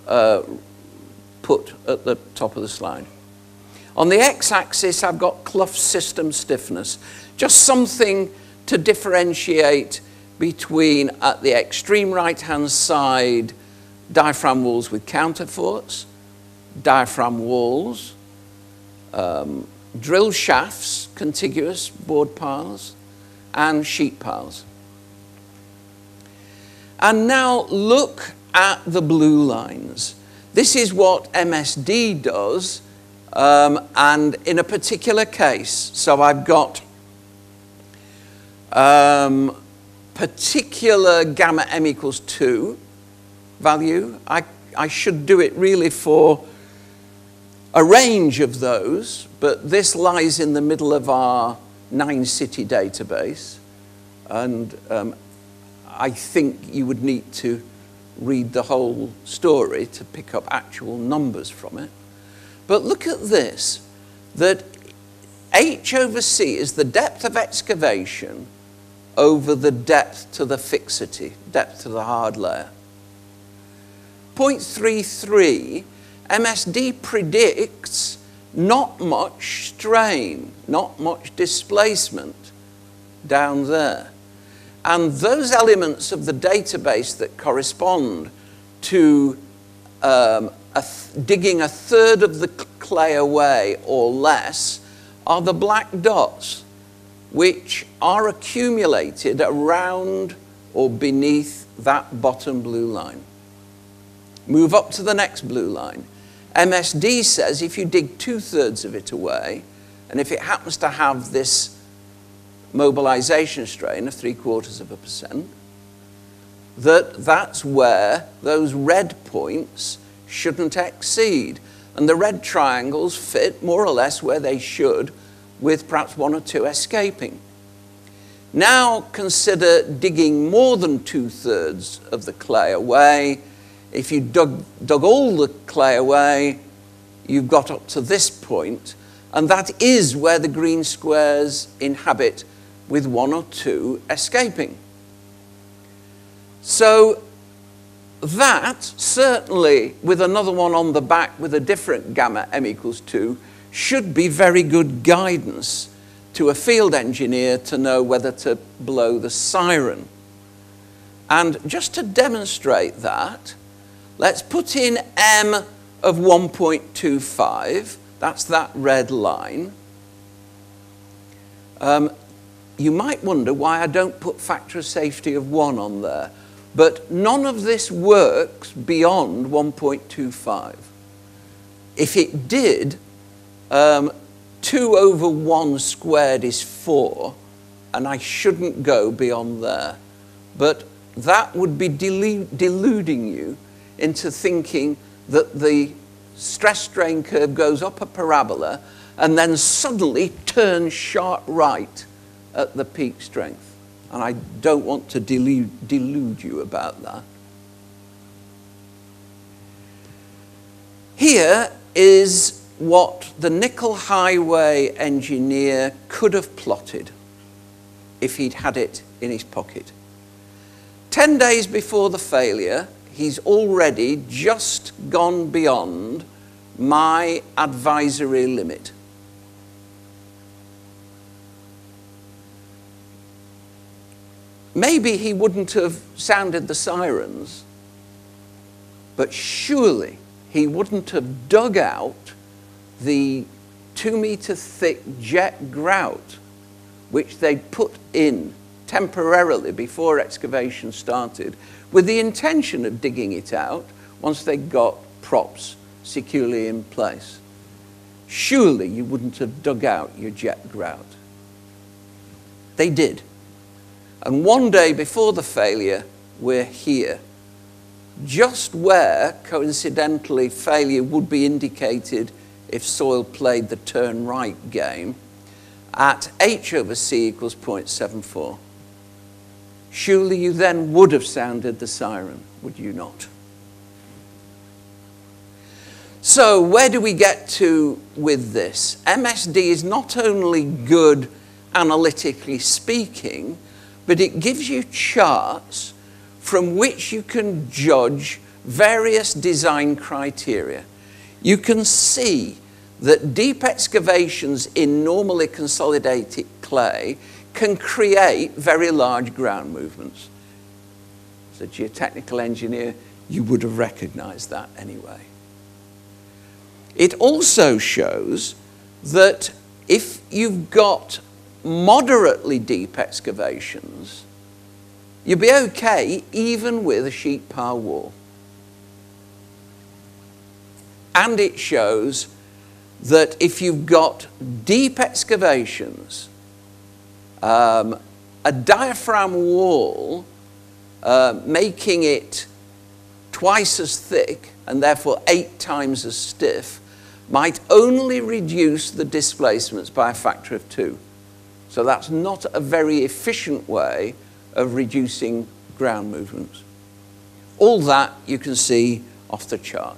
S2: put at the top of the slide. On the x-axis, I've got Clough system stiffness, just something to differentiate between, at the extreme right-hand side, diaphragm walls with counterforts, diaphragm walls, drill shafts, contiguous board piles, and sheet piles. And now look at the blue lines. This is what MSD does, and in a particular case, so I've got particular gamma m equals 2 value. I should do it really for a range of those, but this lies in the middle of our 9-city database, and I think you would need to read the whole story to pick up actual numbers from it. But look at this, that H over C is the depth of excavation over the depth to the fixity, depth to the hard layer. 0.33, MSD predicts not much strain, not much displacement down there. And those elements of the database that correspond to digging a third of the clay away or less are the black dots, which are accumulated around or beneath that bottom blue line. Move up to the next blue line. MSD says if you dig 2/3 of it away, and if it happens to have this mobilization strain of 0.75%, that's where those red points shouldn't exceed. And the red triangles fit more or less where they should, with perhaps 1 or 2 escaping. Now consider digging more than 2/3 of the clay away. If you dug all the clay away, you've got up to this point, and that is where the green squares inhabit, with 1 or 2 escaping. So that, certainly with another one on the back with a different gamma m equals 2, should be very good guidance to a field engineer to know whether to blow the siren. And just to demonstrate that, let's put in m of 1.25. That's that red line. You might wonder why I don't put factor of safety of 1 on there. But none of this works beyond 1.25. If it did, 2 over 1 squared is 4, and I shouldn't go beyond there. But that would be deluding you into thinking that the stress-strain curve goes up a parabola and then suddenly turns sharp right at the peak strength. And I don't want to delude you about that. Here is what the nickel highway engineer could have plotted if he'd had it in his pocket. 10 days before the failure, he's already just gone beyond my advisory limit. Maybe he wouldn't have sounded the sirens, but surely he wouldn't have dug out the 2-meter thick jet grout, which they'd put in temporarily before excavation started, with the intention of digging it out once they got props securely in place. Surely you wouldn't have dug out your jet grout. They did. And one day before the failure, we're here, just where, coincidentally, failure would be indicated if soil played the turn right game, at H/C equals 0.74. Surely you then would have sounded the siren, would you not? So where do we get to with this? MSD is not only good analytically speaking, but it gives you charts from which you can judge various design criteria. You can see that deep excavations in normally consolidated clay can create very large ground movements. As a geotechnical engineer, you would have recognized that anyway. It also shows that if you've got moderately deep excavations, you'll be okay even with a sheet pile wall. And it shows that if you've got deep excavations, a diaphragm wall, making it twice as thick and therefore 8 times as stiff, might only reduce the displacements by a factor of 2. So that's not a very efficient way of reducing ground movements. All that you can see off the chart.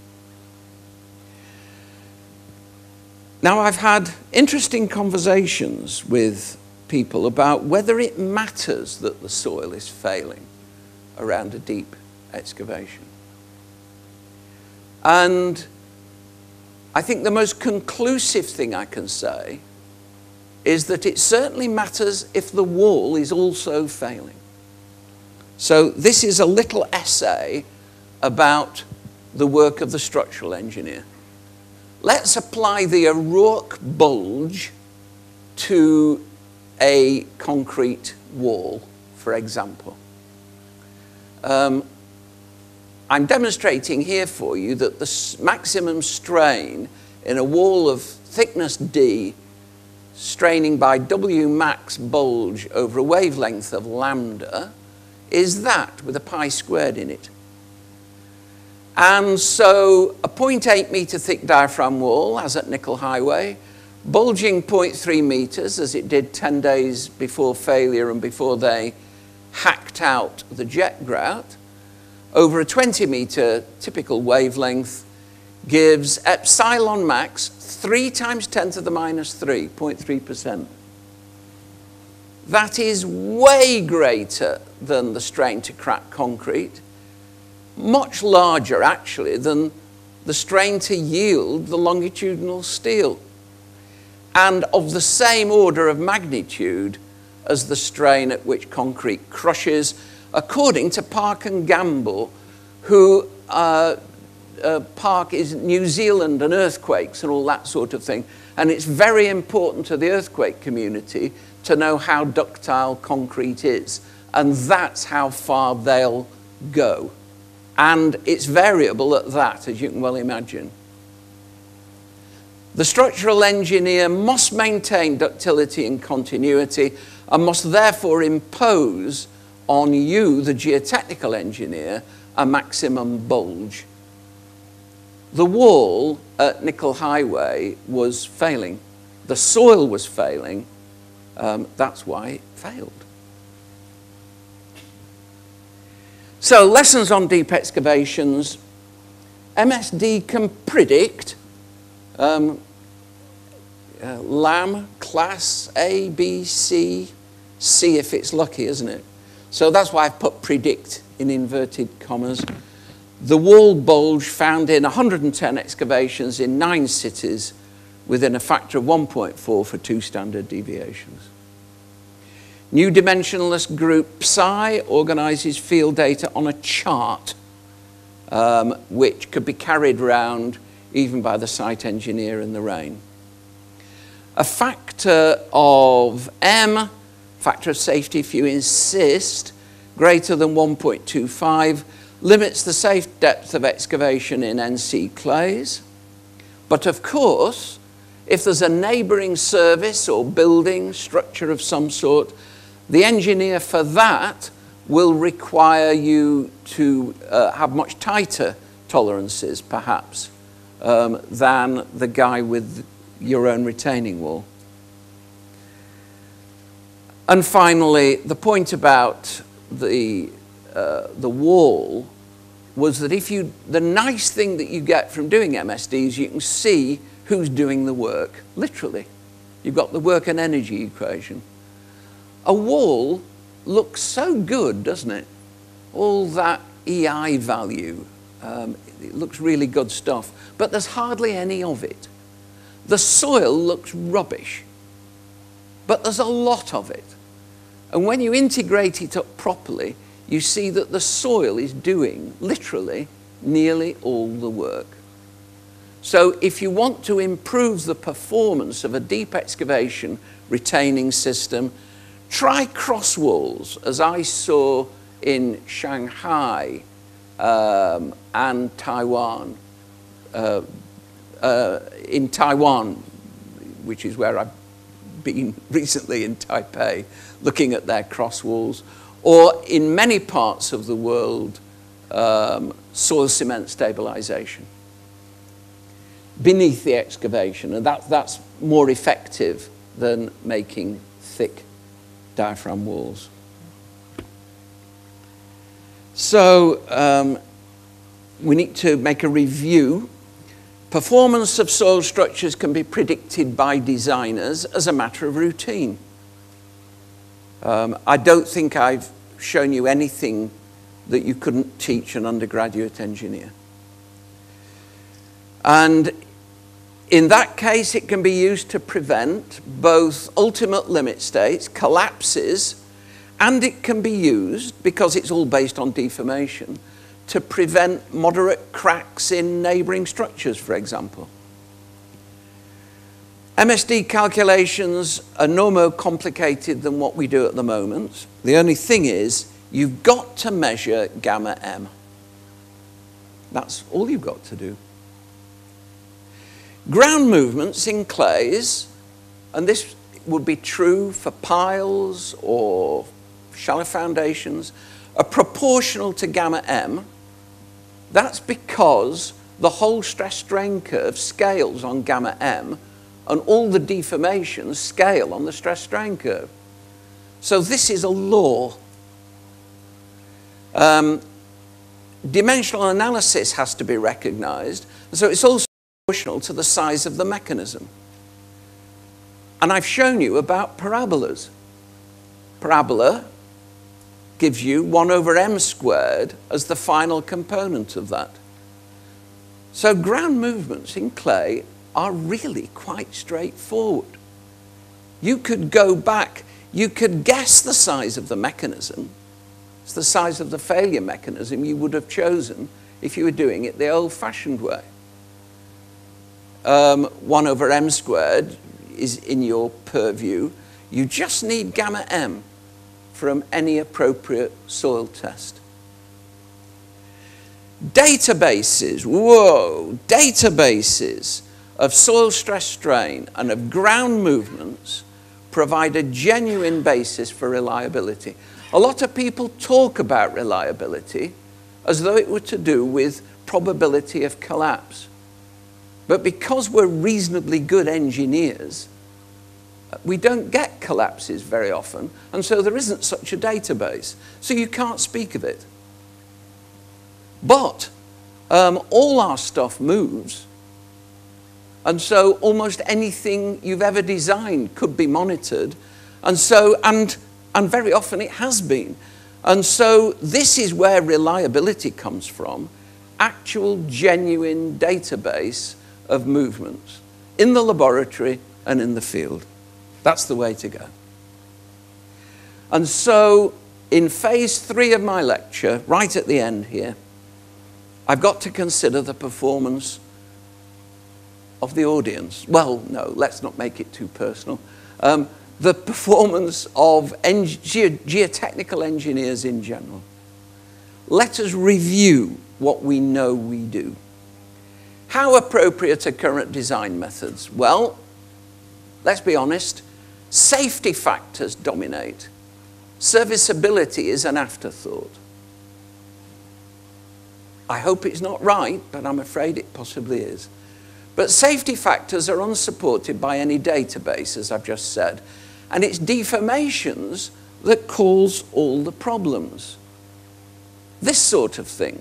S2: Now, I've had interesting conversations with people about whether it matters that the soil is failing around a deep excavation. And I think the most conclusive thing I can say is that it certainly matters if the wall is also failing. So this is a little essay about the work of the structural engineer. Let's apply the O'Rourke bulge to a concrete wall, for example. I'm demonstrating here for you that the maximum strain in a wall of thickness D, straining by W max bulge over a wavelength of lambda, is that with a pi squared in it. And so a 0.8 meter thick diaphragm wall, as at Nickel Highway, bulging 0.3 meters, as it did 10 days before failure and before they hacked out the jet grout, over a 20 meter typical wavelength, gives epsilon max 3 times 10 to the minus 3, 0.3%. That is way greater than the strain to crack concrete, much larger actually than the strain to yield the longitudinal steel, and of the same order of magnitude as the strain at which concrete crushes, according to Park and Gamble, who Park is New Zealand and earthquakes and all that sort of thing. And it's very important to the earthquake community to know how ductile concrete is. And that's how far they'll go. And it's variable at that, as you can well imagine. The structural engineer must maintain ductility and continuity and must therefore impose on you, the geotechnical engineer, a maximum bulge. The wall at Nickel Highway was failing. The soil was failing. That's why it failed. So, lessons on deep excavations. MSD can predict LAM, class A, B, C, C if it's lucky, isn't it? So that's why I've put predict in inverted commas. The wall bulge found in 110 excavations in 9 cities within a factor of 1.4 for 2 standard deviations. New dimensionless group Psi organizes field data on a chart which could be carried around even by the site engineer in the rain. A factor of M, factor of safety if you insist, greater than 1.25, limits the safe depth of excavation in NC clays. But of course, if there's a neighbouring service or building structure of some sort, the engineer for that will require you to have much tighter tolerances, perhaps, than the guy with your own retaining wall. And finally, the point about the wall was that the nice thing that you get from doing MSD is you can see who's doing the work, literally. You've got the work and energy equation. A wall looks so good, doesn't it? All that EI value, it looks really good stuff, but there's hardly any of it. The soil looks rubbish, but there's a lot of it. And when you integrate it up properly, you see that the soil is doing, literally, nearly all the work. So if you want to improve the performance of a deep excavation retaining system, try cross walls, as I saw in Shanghai and Taiwan. In Taiwan, which is where I've been recently in Taipei, looking at their cross walls, or in many parts of the world, soil cement stabilization beneath the excavation, and that's more effective than making thick diaphragm walls. So we need to make a review. Performance of soil structures can be predicted by designers as a matter of routine. I don't think I've shown you anything that you couldn't teach an undergraduate engineer. And in that case, it can be used to prevent both ultimate limit states, collapses, and it can be used, because it's all based on deformation, to prevent moderate cracks in neighbouring structures, for example. MSD calculations are no more complicated than what we do at the moment. The only thing is, you've got to measure gamma M. That's all you've got to do. Ground movements in clays, and this would be true for piles or shallow foundations, are proportional to gamma M. That's because the whole stress strain curve scales on gamma M, and all the deformations scale on the stress strain curve. So this is a law. Dimensional analysis has to be recognized, so it's also proportional to the size of the mechanism. And I've shown you about parabolas. Parabola gives you 1 over m squared as the final component of that. So ground movements in clay are really quite straightforward. You could go back, you could guess the size of the mechanism. It's the size of the failure mechanism you would have chosen if you were doing it the old-fashioned way. 1 over m squared is in your purview. You just need gamma M from any appropriate soil test. Databases, whoa, databases of soil stress strain and of ground movements provide a genuine basis for reliability. A lot of people talk about reliability as though it were to do with probability of collapse. But because we're reasonably good engineers, we don't get collapses very often, and so there isn't such a database. So you can't speak of it. But all our stuff moves, and so almost anything you've ever designed could be monitored, and so and very often it has been. And so this is where reliability comes from, actual genuine database of movements in the laboratory and in the field. That's the way to go. And so in phase 3 of my lecture, right at the end here, I've got to consider the performance of the audience. Well, no, let's not make it too personal. The performance of geotechnical engineers in general. Let us review what we know we do. How appropriate are current design methods? Well, let's be honest, safety factors dominate. Serviceability is an afterthought. I hope it's not right, but I'm afraid it possibly is. But safety factors are unsupported by any database, as I've just said, and it's deformations that cause all the problems. This sort of thing.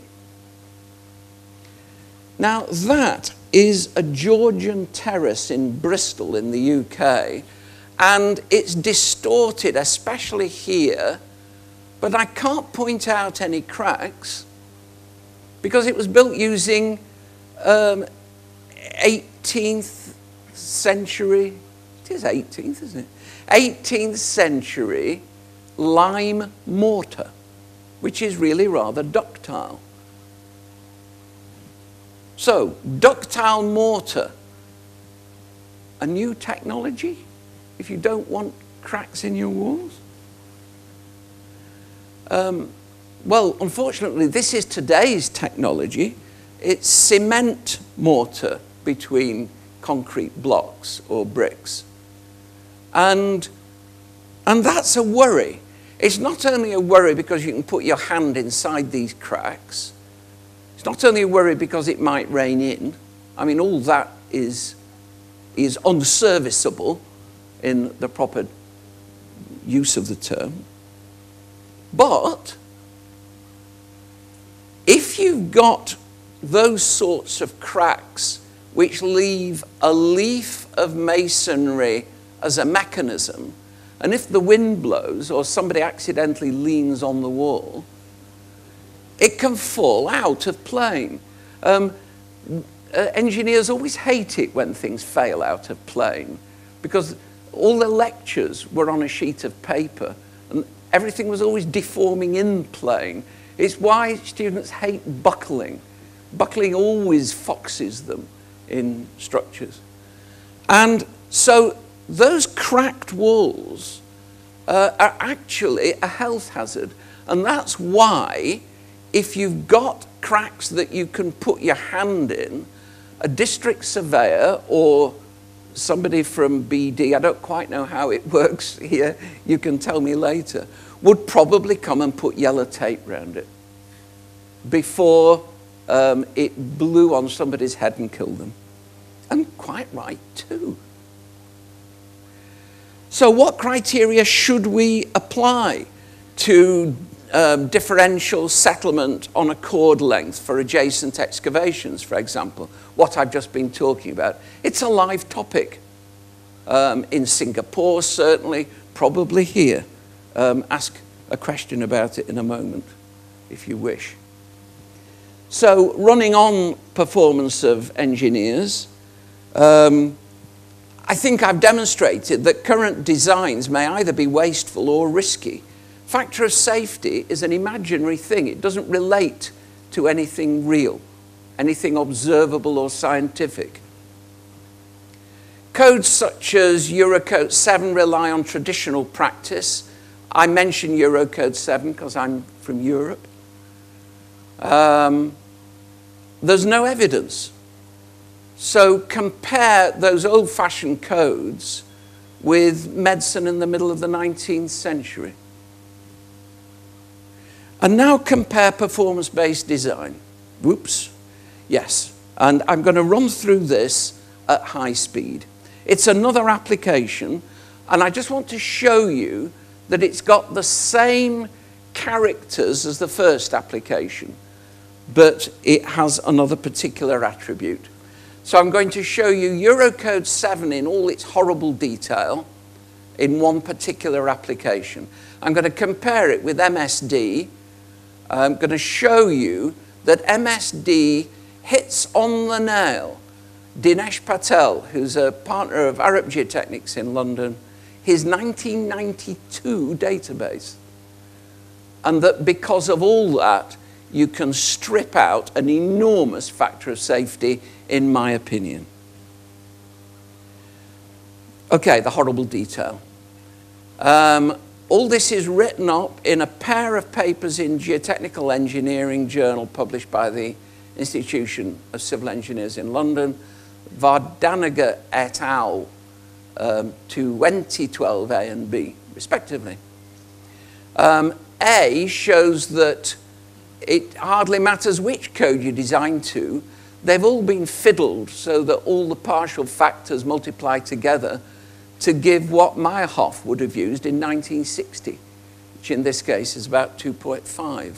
S2: Now, that is a Georgian terrace in Bristol in the UK, and it's distorted, especially here, but I can't point out any cracks because it was built using 18th century, it is 18th, isn't it? 18th century lime mortar, which is really rather ductile. So, ductile mortar, a new technology if you don't want cracks in your walls? Well, unfortunately, this is today's technology. It's cement mortar between concrete blocks or bricks. And that's a worry. It's not only a worry because you can put your hand inside these cracks. It's not only a worry because it might rain in. I mean, all that is unserviceable in the proper use of the term. But if you've got those sorts of cracks which leave a leaf of masonry as a mechanism, and if the wind blows or somebody accidentally leans on the wall, it can fall out of plane. Engineers always hate it when things fail out of plane because all the lectures were on a sheet of paper and everything was always deforming in plane. It's why students hate buckling. Buckling always foxes them in structures. And so those cracked walls are actually a health hazard. And that's why if you've got cracks that you can put your hand in, a district surveyor or somebody from BD, I don't quite know how it works here, you can tell me later, would probably come and put yellow tape around it before it blew on somebody's head and killed them. And quite right too. So what criteria should we apply to differential settlement on a chord length for adjacent excavations, for example? What I've just been talking about. It's a live topic. In Singapore, certainly, probably here. Ask a question about it in a moment, if you wish. So, running on performance of engineers, I think I've demonstrated that current designs may either be wasteful or risky. Factor of safety is an imaginary thing. It doesn't relate to anything real, anything observable or scientific. Codes such as Eurocode 7 rely on traditional practice. I mention Eurocode 7 because I'm from Europe. There's no evidence. So compare those old-fashioned codes with medicine in the middle of the 19th century. And now compare performance-based design. Whoops. Yes. And I'm going to run through this at high speed. It's another application, and I just want to show you that it's got the same characters as the first application, but it has another particular attribute. So I'm going to show you Eurocode 7 in all its horrible detail in one particular application. I'm going to compare it with MSD. I'm going to show you that MSD hits on the nail Dinesh Patel, who's a partner of Arab Geotechnics in London, his 1992 database. And that because of all that, you can strip out an enormous factor of safety, in my opinion. Okay, the horrible detail. All this is written up in a pair of papers in Geotechnical Engineering journal published by the Institution of Civil Engineers in London, Vardaniga et al. 2012 A and B, respectively. A shows that it hardly matters which code you design to, they've all been fiddled so that all the partial factors multiply together to give what Meyerhoff would have used in 1960, which in this case is about 2.5.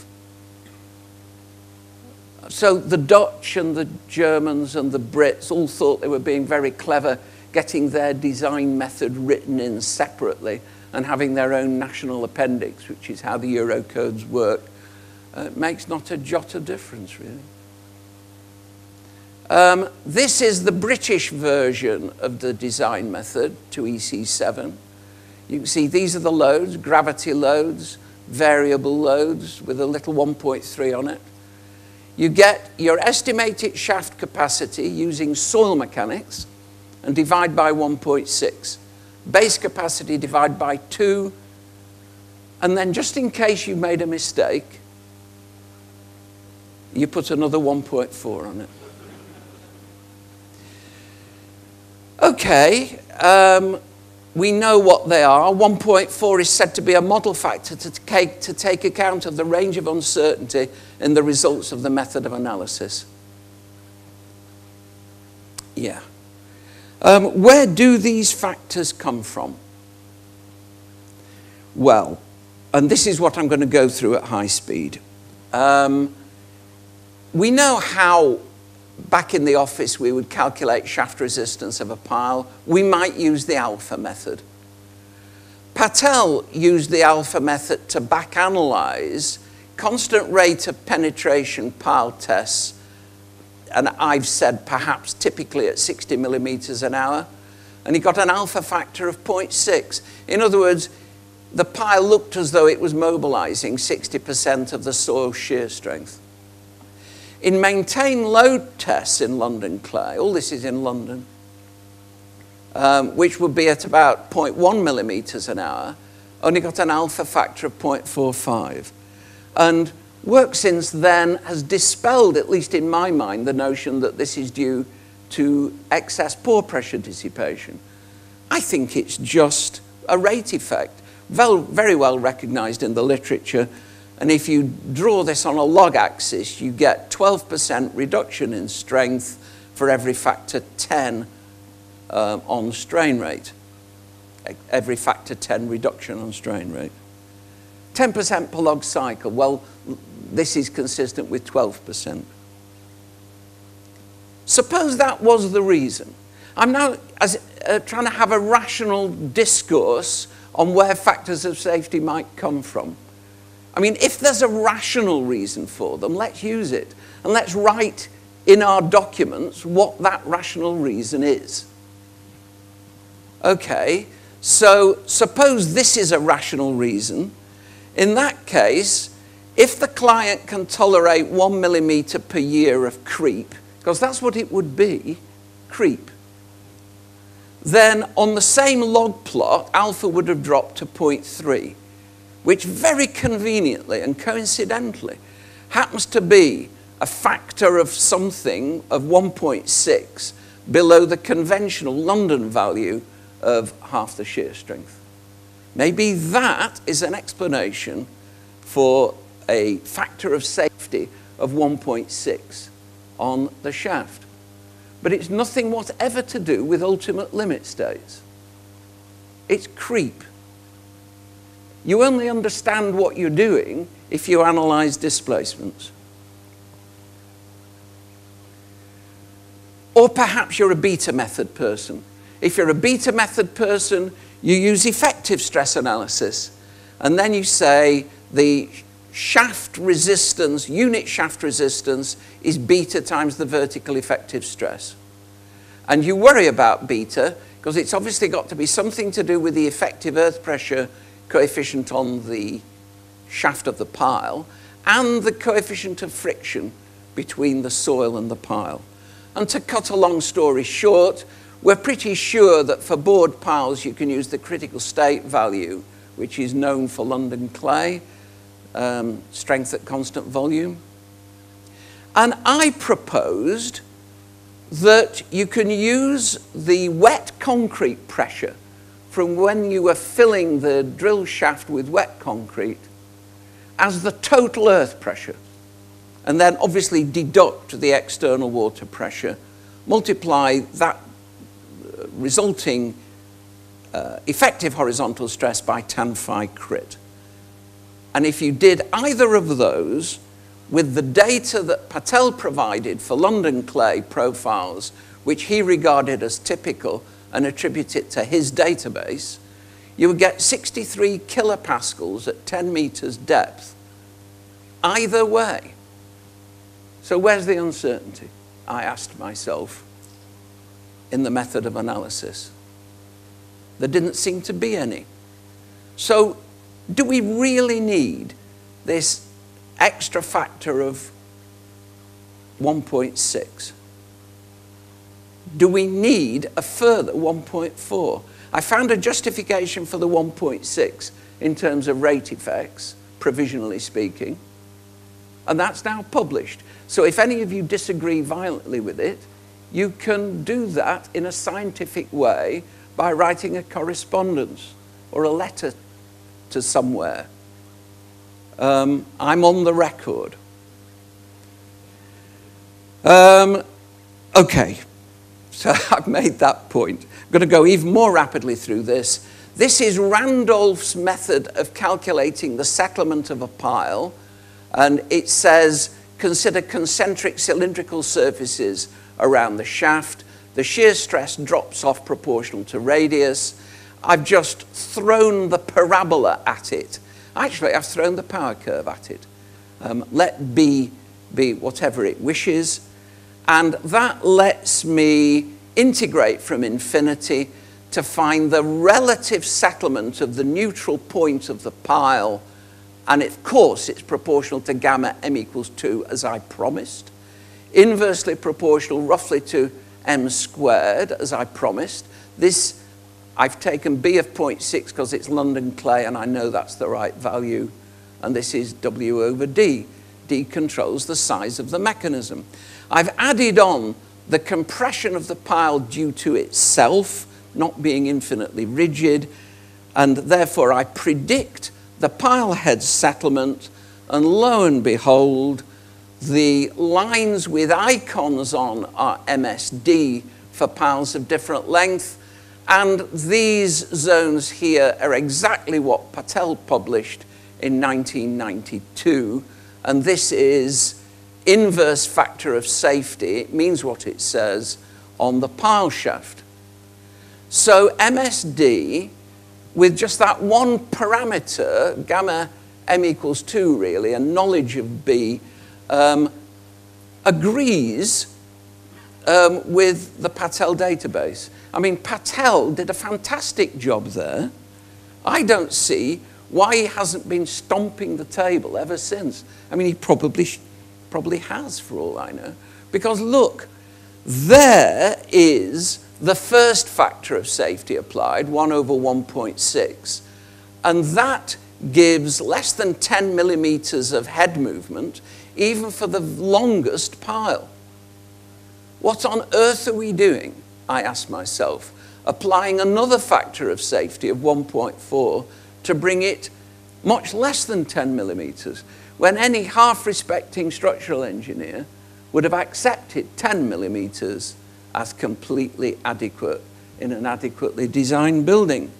S2: So the Dutch and the Germans and the Brits all thought they were being very clever, getting their design method written in separately and having their own national appendix, which is how the Eurocodes work. Makes not a jot of difference, really. This is the British version of the design method to EC7. You can see these are the loads, gravity loads, variable loads with a little 1.3 on it. You get your estimated shaft capacity using soil mechanics and divide by 1.6. Base capacity divide by 2. And then just in case you made a mistake, you put another 1.4 on it. Okay, we know what they are. 1.4 is said to be a model factor to take account of the range of uncertainty in the results of the method of analysis. Yeah. Where do these factors come from? Well, and this is what I'm going to go through at high speed. We know how, back in the office, we would calculate shaft resistance of a pile. We might use the alpha method. Patel used the alpha method to back-analyze constant rate of penetration pile tests, and I've said perhaps typically at 60 millimeters an hour, and he got an alpha factor of 0.6. In other words, the pile looked as though it was mobilizing 60% of the soil shear strength. In maintained load tests in London clay, all this is in London, which would be at about 0.1 millimeters an hour, only got an alpha factor of 0.45. And work since then has dispelled, at least in my mind, the notion that this is due to excess pore pressure dissipation. I think it's just a rate effect, very well recognized in the literature. And if you draw this on a log axis, you get 12% reduction in strength for every factor 10 on strain rate. Every factor 10 reduction on strain rate. 10% per log cycle. Well, this is consistent with 12%. Suppose that was the reason. I'm now trying to have a rational discourse on where factors of safety might come from. I mean, if there's a rational reason for them, let's use it. And let's write in our documents what that rational reason is. Okay, so suppose this is a rational reason. In that case, if the client can tolerate 1 millimeter per year of creep, because that's what it would be, creep, then on the same log plot, alpha would have dropped to 0.3. Which very conveniently and coincidentally happens to be a factor of something of 1.6 below the conventional London value of half the shear strength. Maybe that is an explanation for a factor of safety of 1.6 on the shaft. But it's nothing whatever to do with ultimate limit states. It's creep. You only understand what you're doing if you analyze displacements. Or perhaps you're a beta method person. If you're a beta method person, you use effective stress analysis. And then you say the shaft resistance, unit shaft resistance, is beta times the vertical effective stress. And you worry about beta because it's obviously got to be something to do with the effective earth pressure coefficient on the shaft of the pile and the coefficient of friction between the soil and the pile. And to cut a long story short, we're pretty sure that for bored piles you can use the critical state value, which is known for London clay, strength at constant volume. And I proposed that you can use the wet concrete pressure from when you were filling the drill shaft with wet concrete as the total earth pressure, and then obviously deduct the external water pressure, multiply that resulting effective horizontal stress by tan phi crit. And if you did either of those with the data that Patel provided for London clay profiles, which he regarded as typical, and attribute it to his database, you would get 63 kilopascals at 10 meters depth, either way. So where's the uncertainty? I asked myself in the method of analysis. There didn't seem to be any. So do we really need this extra factor of 1.6? Do we need a further 1.4? I found a justification for the 1.6 in terms of rate effects, provisionally speaking, and that's now published. So if any of you disagree violently with it, you can do that in a scientific way by writing a correspondence or a letter to somewhere. I'm on the record. Okay, so I've made that point. I'm going to go even more rapidly through this. This is Randolph's method of calculating the settlement of a pile, and it says consider concentric cylindrical surfaces around the shaft. The shear stress drops off proportional to radius. I've just thrown the parabola at it. Actually, I've thrown the power curve at it. Let B be whatever it wishes. And that lets me integrate from infinity to find the relative settlement of the neutral point of the pile. And of course, it's proportional to gamma m equals 2, as I promised. Inversely proportional roughly to m squared, as I promised. This, I've taken B of 0.6 because it's London clay, and I know that's the right value. And this is W over D. D controls the size of the mechanism. I've added on the compression of the pile due to itself not being infinitely rigid, and therefore I predict the pile head settlement, and lo and behold, the lines with icons on are MSD for piles of different length, and these zones here are exactly what Patel published in 1992, and this is inverse factor of safety. It means what it says on the pile shaft. So MSD, with just that one parameter, gamma m equals 2 really, and knowledge of B, agrees with the Patel database. I mean, Patel did a fantastic job there. I don't see why he hasn't been stomping the table ever since. I mean, he probably has, for all I know. Because look, there is the first factor of safety applied, 1 over 1.6. And that gives less than 10 millimeters of head movement, even for the longest pile. What on earth are we doing, I ask myself, applying another factor of safety of 1.4 to bring it much less than 10 millimeters, when any half-respecting structural engineer would have accepted 10 millimeters as completely adequate in an adequately designed building.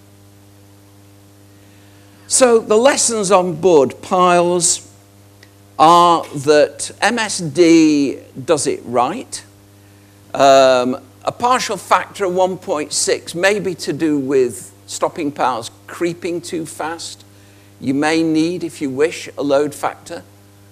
S2: So the lessons on board piles are that MSD does it right. A partial factor of 1.6 may be to do with stopping piles creeping too fast. You may need, if you wish, a load factor.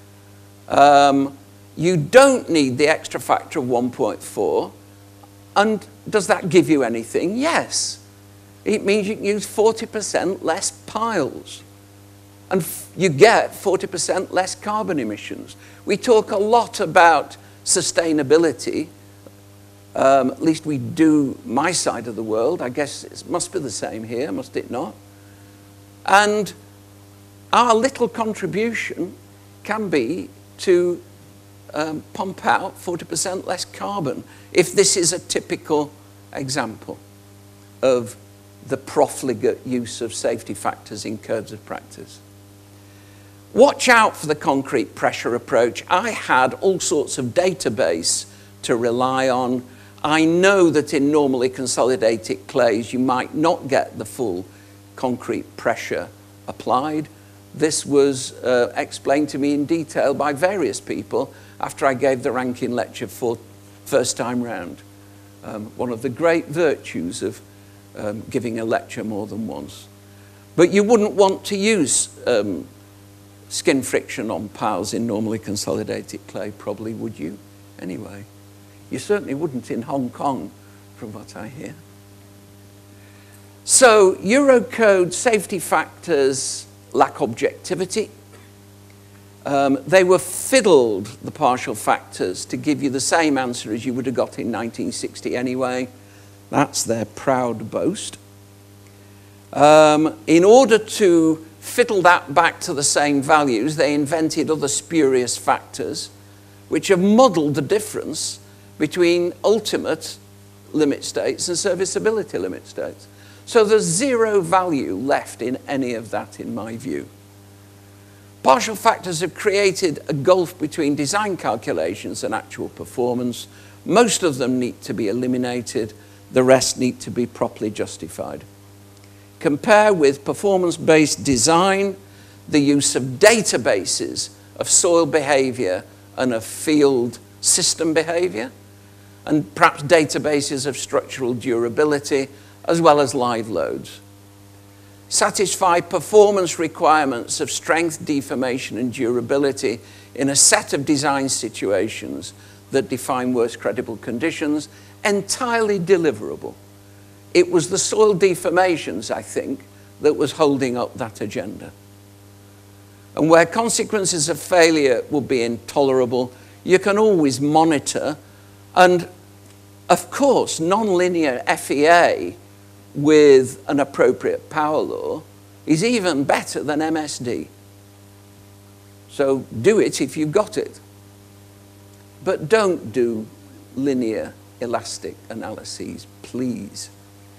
S2: You don't need the extra factor of 1.4. And does that give you anything? Yes. It means you can use 40% less piles. And you get 40% less carbon emissions. We talk a lot about sustainability At least we do my side of the world. I guess it must be the same here, must it not? And our little contribution can be to pump out 40% less carbon, if this is a typical example of the profligate use of safety factors in codes of practice. Watch out for the concrete pressure approach. I had all sorts of database to rely on. I know that in normally consolidated clays you might not get the full concrete pressure applied. This was explained to me in detail by various people after I gave the Rankin lecture for first time round. One of the great virtues of giving a lecture more than once. But you wouldn't want to use skin friction on piles in normally consolidated clay, probably, would you? Anyway, you certainly wouldn't in Hong Kong, from what I hear. So Eurocode safety factors lack objectivity. They were fiddled, the partial factors, to give you the same answer as you would have got in 1960 anyway. That's their proud boast. In order to fiddle that back to the same values, they invented other spurious factors which have muddled the difference between ultimate limit states and serviceability limit states. So there's zero value left in any of that, in my view. Partial factors have created a gulf between design calculations and actual performance. Most of them need to be eliminated. The rest need to be properly justified. Compare with performance-based design, the use of databases of soil behavior and of field system behavior, and perhaps databases of structural durability, as well as live loads. Satisfy performance requirements of strength, deformation, and durability in a set of design situations that define worst credible conditions, entirely deliverable. It was the soil deformations, I think, that was holding up that agenda. And where consequences of failure will be intolerable, you can always monitor. And of course, non-linear FEA with an appropriate power law is even better than MSD. So do it if you've got it. But don't do linear elastic analyses, please.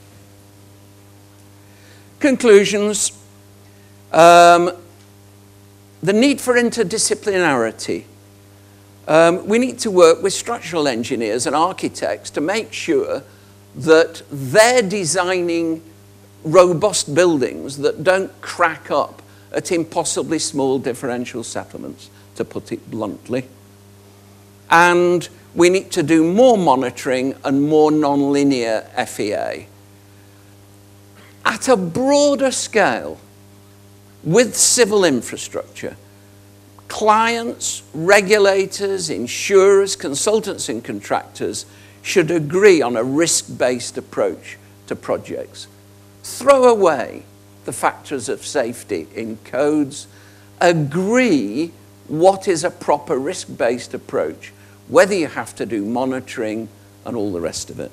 S2: Conclusions. The need for interdisciplinarity. We need to work with structural engineers and architects to make sure that they're designing robust buildings that don't crack up at impossibly small differential settlements, to put it bluntly. And we need to do more monitoring and more non-linear FEA. At a broader scale, with civil infrastructure, clients, regulators, insurers, consultants, and contractors should agree on a risk-based approach to projects. Throw away the factors of safety in codes. Agree what is a proper risk-based approach, whether you have to do monitoring and all the rest of it.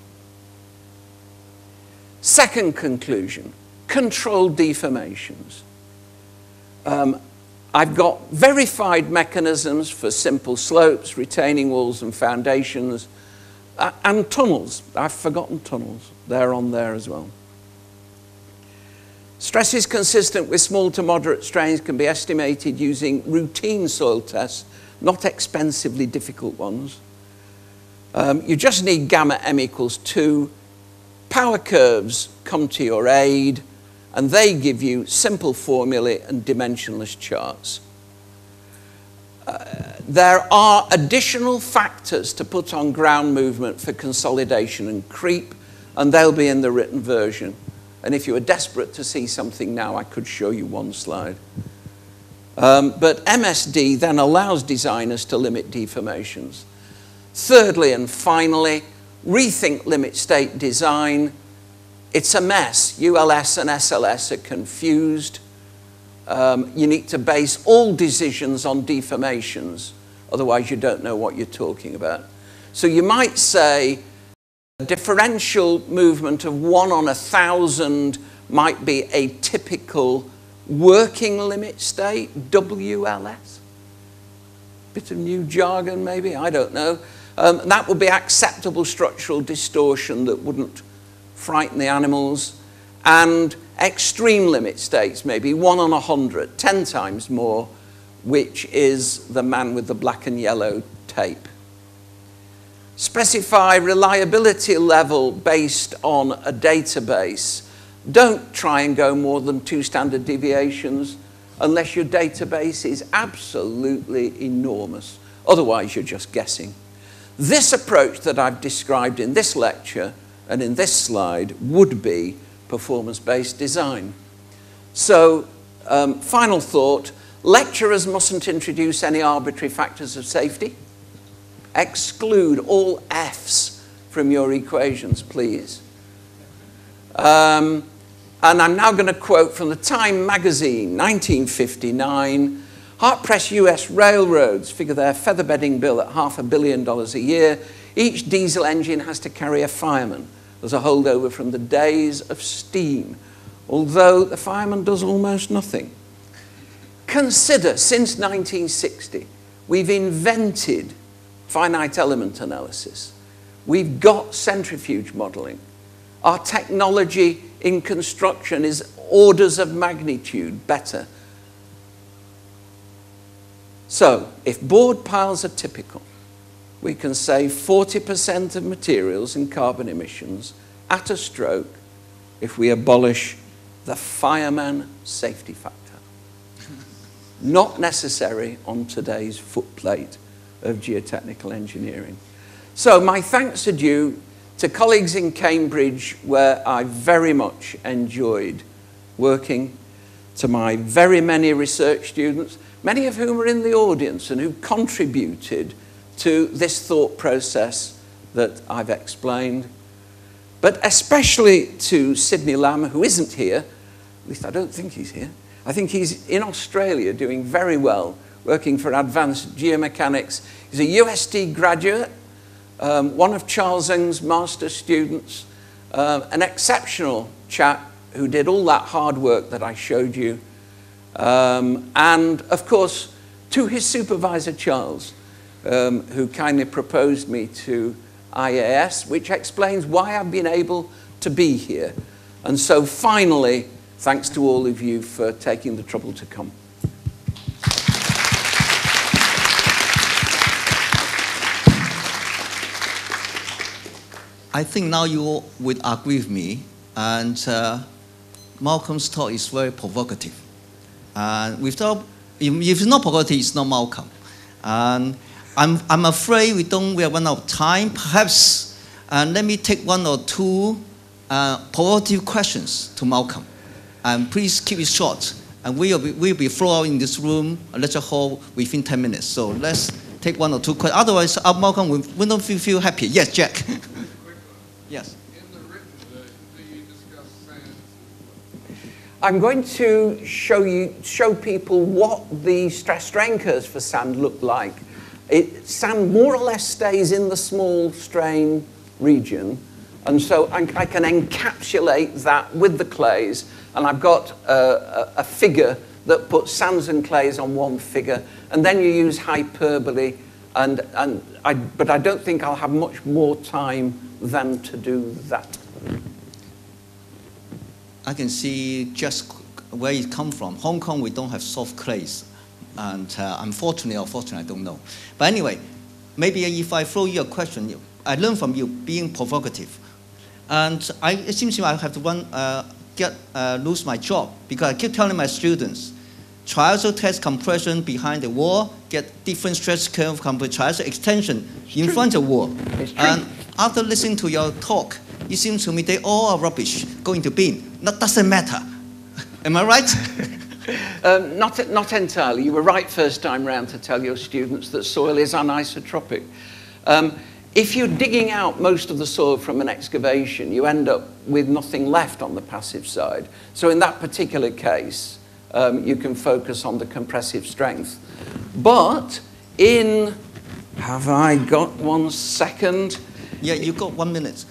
S2: Second conclusion, controlled deformations. I've got verified mechanisms for simple slopes, retaining walls and foundations, and tunnels. I've forgotten tunnels. They're on there as well. Stresses consistent with small to moderate strains can be estimated using routine soil tests, not expensively difficult ones. You just need gamma m equals 2. Power curves come to your aid, and they give you simple formulae and dimensionless charts. There are additional factors to put on ground movement for consolidation and creep, and they'll be in the written version. And if you were desperate to see something now, I could show you one slide. But MSD then allows designers to limit deformations. Thirdly and finally, rethink limit state design. It's a mess. ULS and SLS are confused. You need to base all decisions on deformations, otherwise you don't know what you're talking about. So you might say differential movement of 1 on 1,000 might be a typical working limit state, WLS. Bit of new jargon maybe, I don't know. That would be acceptable structural distortion that wouldn't frighten the animals. And extreme limit states, maybe 1 on 100, 10 times more, which is the man with the black and yellow tape. Specify reliability level based on a database. Don't try and go more than 2 standard deviations unless your database is absolutely enormous. Otherwise, you're just guessing. This approach that I've described in this lecture and in this slide would be performance-based design. So, final thought, lecturers mustn't introduce any arbitrary factors of safety. Exclude all F's from your equations, please. And I'm now going to quote from the Time magazine, 1959. Hard-pressed US railroads figure their featherbedding bill at $500 million a year. Each diesel engine has to carry a fireman as a holdover from the days of steam, although the fireman does almost nothing. Consider, since 1960, we've invented finite element analysis. We've got centrifuge modeling. Our technology in construction is orders of magnitude better. So, if board piles are typical, we can save 40% of materials and carbon emissions at a stroke if we abolish the fireman safety factor. Not necessary on today's footplate of geotechnical engineering. So my thanks are due to colleagues in Cambridge, where I very much enjoyed working, to my very many research students, many of whom are in the audience and who contributed to this thought process that I've explained, but especially to Sidney Lamb, who isn't here, at least I don't think he's here. I think he's in Australia doing very well, working for Advanced Geomechanics. He's a UST graduate, one of Charles Ng's master students, an exceptional chap who did all that hard work that I showed you. And of course, to his supervisor, Charles, who kindly proposed me to IAS, which explains why I've been able to be here. And so finally, thanks to all of you for taking the trouble to come.
S1: I think now you would agree with me, and Malcolm's talk is very provocative. And if it's not provocative, it's not Malcolm. And I'm afraid we have run out of time. Perhaps let me take 1 or 2 provocative questions to Malcolm. And please keep it short. And we'll be thrown out in this room, a lecture hall, within 10 minutes. So let's take 1 or 2 questions. Otherwise, Malcolm will not feel happy. Yes, Jack. Yes.
S3: In the written version, do you discuss sand?
S2: I'm going to show people what the stress-strain curves for sand look like. Sand more or less stays in the small strain region, and so I can encapsulate that with the clays, and I've got a figure that puts sands and clays on one figure, and then you use hyperbole, but I don't think I'll have much more time than to do that.
S1: I can see just where it comes from. Hong Kong, we don't have soft clays. And unfortunately or fortunately, I don't know. But anyway, maybe if I throw you a question, I learned from you being provocative. And it seems to me I have to lose my job, because I keep telling my students, triaxial test compression behind the wall, get different stress curve, triaxial extension in front of the wall. And after listening to your talk, it seems to me they all are rubbish, going to bin. That doesn't matter. Am I right?
S2: Not entirely. You were right first time round to tell your students that soil is anisotropic. If you're digging out most of the soil from an excavation, you end up with nothing left on the passive side. So in that particular case, you can focus on the compressive strength. But have I got 1 second?
S1: Yeah, you got 1 minute.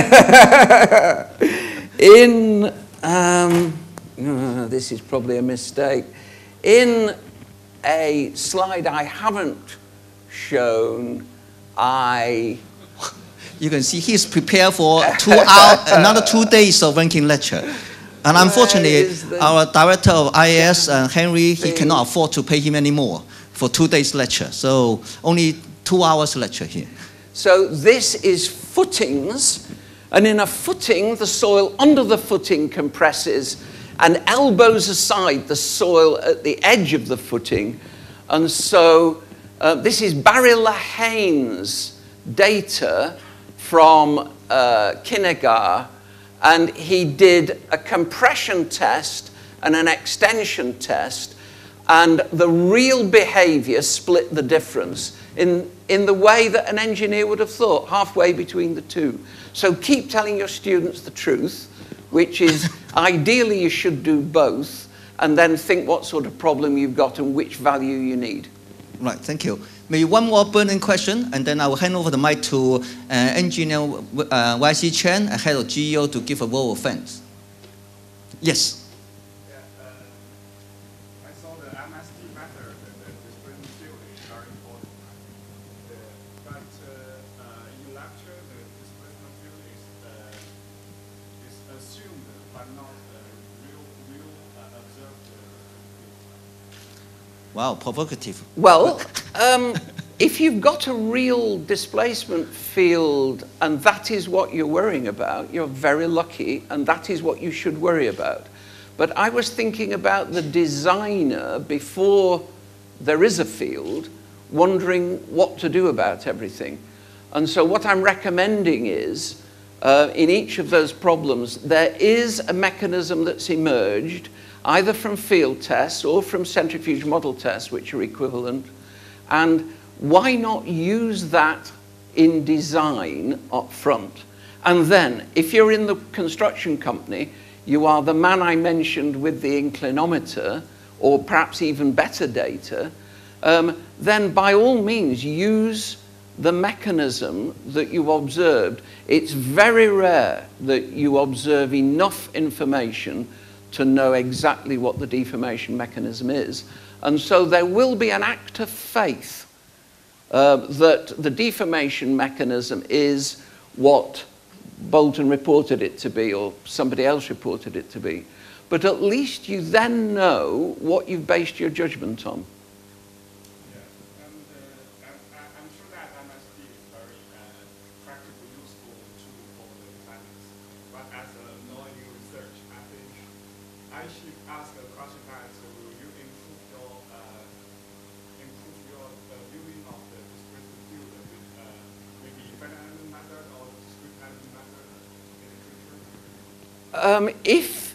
S2: This is probably a mistake. In a slide I haven't shown,
S1: You can see he's prepared for another 2 days of ranking lecture. And unfortunately, our director of IAS, Henry, he cannot afford to pay him anymore for 2 days lecture. So only 2 hours lecture here.
S2: So this is footings. And in a footing, the soil under the footing compresses and elbows aside the soil at the edge of the footing. And so this is Barry Lahane's data from Kinnegar, and he did a compression test and an extension test, and the real behavior split the difference in the way that an engineer would have thought, halfway between the two. So keep telling your students the truth, which is ideally you should do both, and then think what sort of problem you've got and which value you need.
S1: Right, thank you. Maybe one more burning question, and then I will hand over the mic to Engineer YC Chen, Head of GEO, to give a vote of thanks. Yes.
S3: Yeah, I saw the MSD method, the displacement field is very important. But in lecture, the displacement field is assumed but not real observed field.
S1: Wow, provocative.
S2: Well, if you've got a real displacement field and that is what you're worrying about, you're very lucky, and that is what you should worry about. But I was thinking about the designer before there is a field, wondering what to do about everything. And so what I'm recommending is, in each of those problems, there is a mechanism that's emerged, either from field tests or from centrifuge model tests, which are equivalent. And why not use that in design up front? And then, if you're in the construction company, you are the man I mentioned with the inclinometer, or perhaps even better data, then by all means use the mechanism that you observed. It's very rare that you observe enough information to know exactly what the deformation mechanism is. And so there will be an act of faith that the deformation mechanism is what Bolton reported it to be, or somebody else reported it to be. But at least you then know what you've based your judgment on.
S3: Yeah, and I'm sure that MSD is very practically useful tool for the designers. But as a knowing research, I think I should ask a question that will you improve your viewing of the displacement field with maybe finite element method or discrete element method in the future?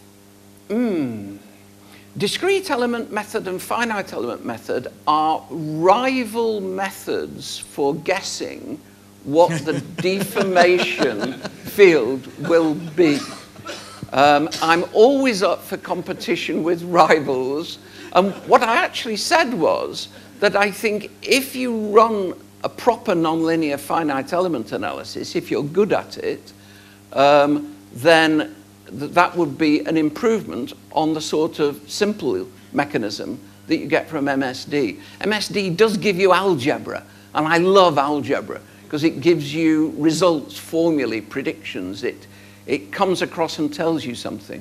S2: Discrete element method and finite element method are rival methods for guessing what the deformation field will be. I'm always up for competition with rivals. And what I actually said was that I think if you run a proper nonlinear finite element analysis, if you're good at it, then that would be an improvement on the sort of simple mechanism that you get from MSD. MSD does give you algebra, and I love algebra because it gives you results, formulae, predictions. It comes across and tells you something.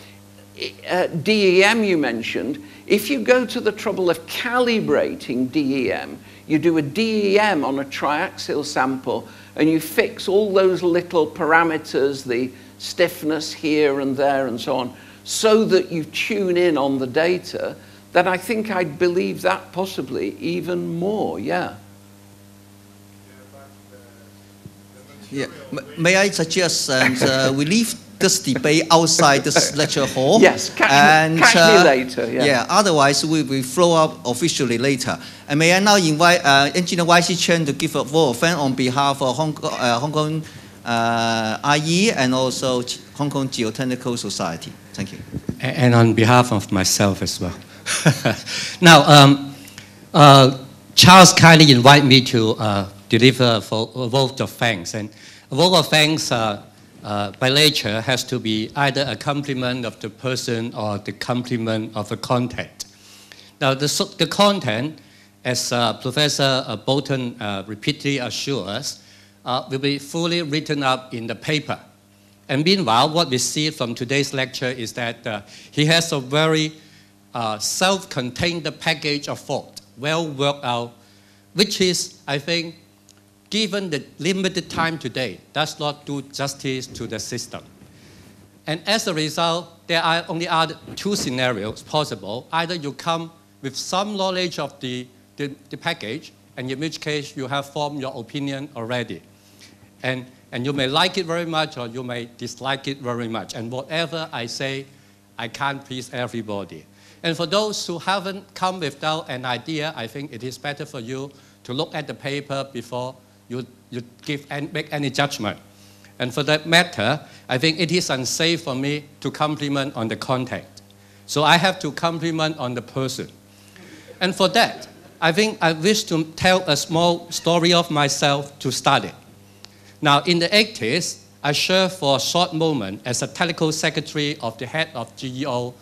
S2: DEM you mentioned, if you go to the trouble of calibrating DEM, you do a DEM on a triaxial sample and you fix all those little parameters, the stiffness here and there and so on, so that you tune in on the data, then I think I'd believe that possibly even more, yeah.
S1: Yeah. May I suggest we leave this debate outside this lecture hall?
S2: Yes, catch me later. Yeah.
S1: Yeah, otherwise we will flow up officially later. And may I now invite Engineer YC Chen to give a vote of thanks on behalf of Hong Kong IE and also Hong Kong Geotechnical Society. Thank you.
S4: And on behalf of myself as well. Now, Charles kindly invited me to deliver a vote of thanks. And A vote of thanks by nature has to be either a compliment of the person or the compliment of the content. Now, the content, as Professor Bolton repeatedly assures us, will be fully written up in the paper. And meanwhile, what we see from today's lecture is that he has a very self-contained package of thought, well worked out, which is, I think, given the limited time today, does not do justice to the system. And as a result, there are only two scenarios possible. Either you come with some knowledge of the package, and in which case you have formed your opinion already. And you may like it very much, or you may dislike it very much. And whatever I say, I can't please everybody. And for those who haven't come without an idea, I think it is better for you to look at the paper before you make any judgment. And for that matter, I think it is unsafe for me to compliment on the content. So I have to compliment on the person. And for that, I think I wish to tell a small story of myself to start it. Now, in the 80s, I served for a short moment as a technical secretary of the head of GEO,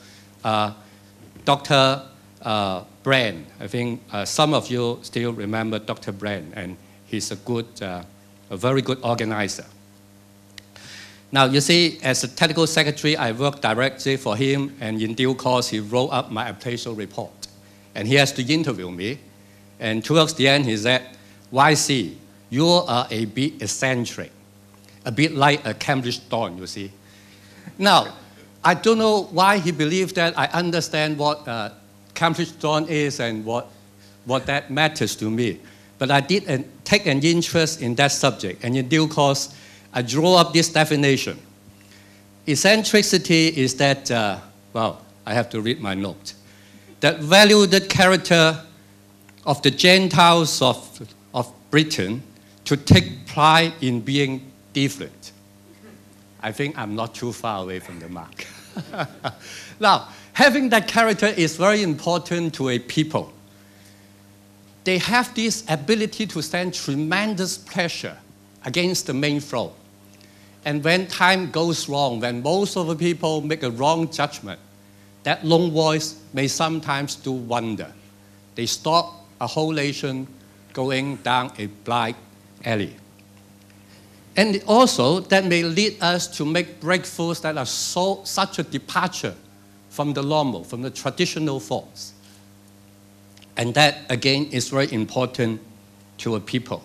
S4: Dr. Brand. I think some of you still remember Dr. Brand, and he's a very good organizer. Now, you see, as a technical secretary, I worked directly for him, and in due course, he wrote up my appraisal report. And he has to interview me. And towards the end, he said, YC, you are a bit eccentric, a bit like a Cambridge Dawn, you see. Now, I don't know why he believed that I understand what Cambridge Dawn is and what that matters to me. But I did take an interest in that subject, and in due course, I drew up this definition. Eccentricity is that, well, I have to read my note, that valued character of the Gentiles of Britain to take pride in being different. I think I'm not too far away from the mark. Now, having that character is very important to a people. They have this ability to stand tremendous pressure against the main flow. And when time goes wrong, when most of the people make a wrong judgment, that lone voice may sometimes do wonder. They stop a whole nation going down a blind alley. And also, that may lead us to make breakthroughs that are such a departure from the normal, from the traditional thoughts. And that, again, is very important to a people.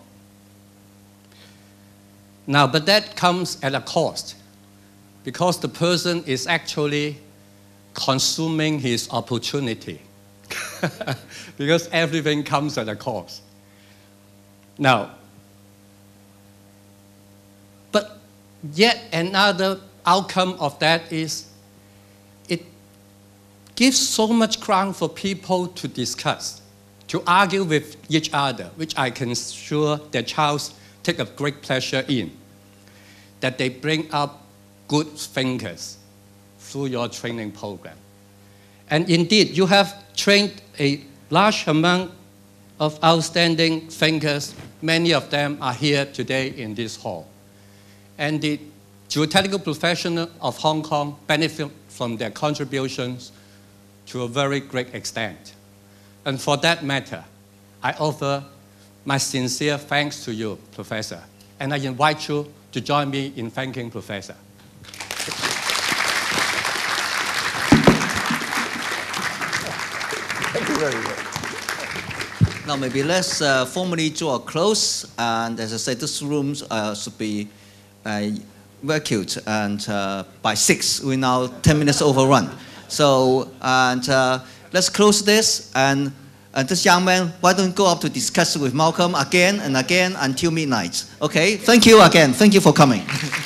S4: Now, but that comes at a cost, because the person is actually consuming his opportunity. Because everything comes at a cost. Now, but yet another outcome of that is it gives so much ground for people to discuss, to argue with each other, which I can assure that Charles take a great pleasure in, that they bring up good thinkers through your training program. And indeed, you have trained a large amount of outstanding thinkers. Many of them are here today in this hall. And the geotechnical professionals of Hong Kong benefit from their contributions to a very great extent. And for that matter, I offer my sincere thanks to you, Professor. And I invite you to join me in thanking Professor.
S2: Thank you very much.
S1: Now maybe let's formally draw a close. And as I said, this room should be vacuumed. And by 6, we're now 10 minutes overrun. So, let's close this. And this young man, why don't you go up to discuss with Malcolm again and again until midnight? Okay, thank you again. Thank you for coming.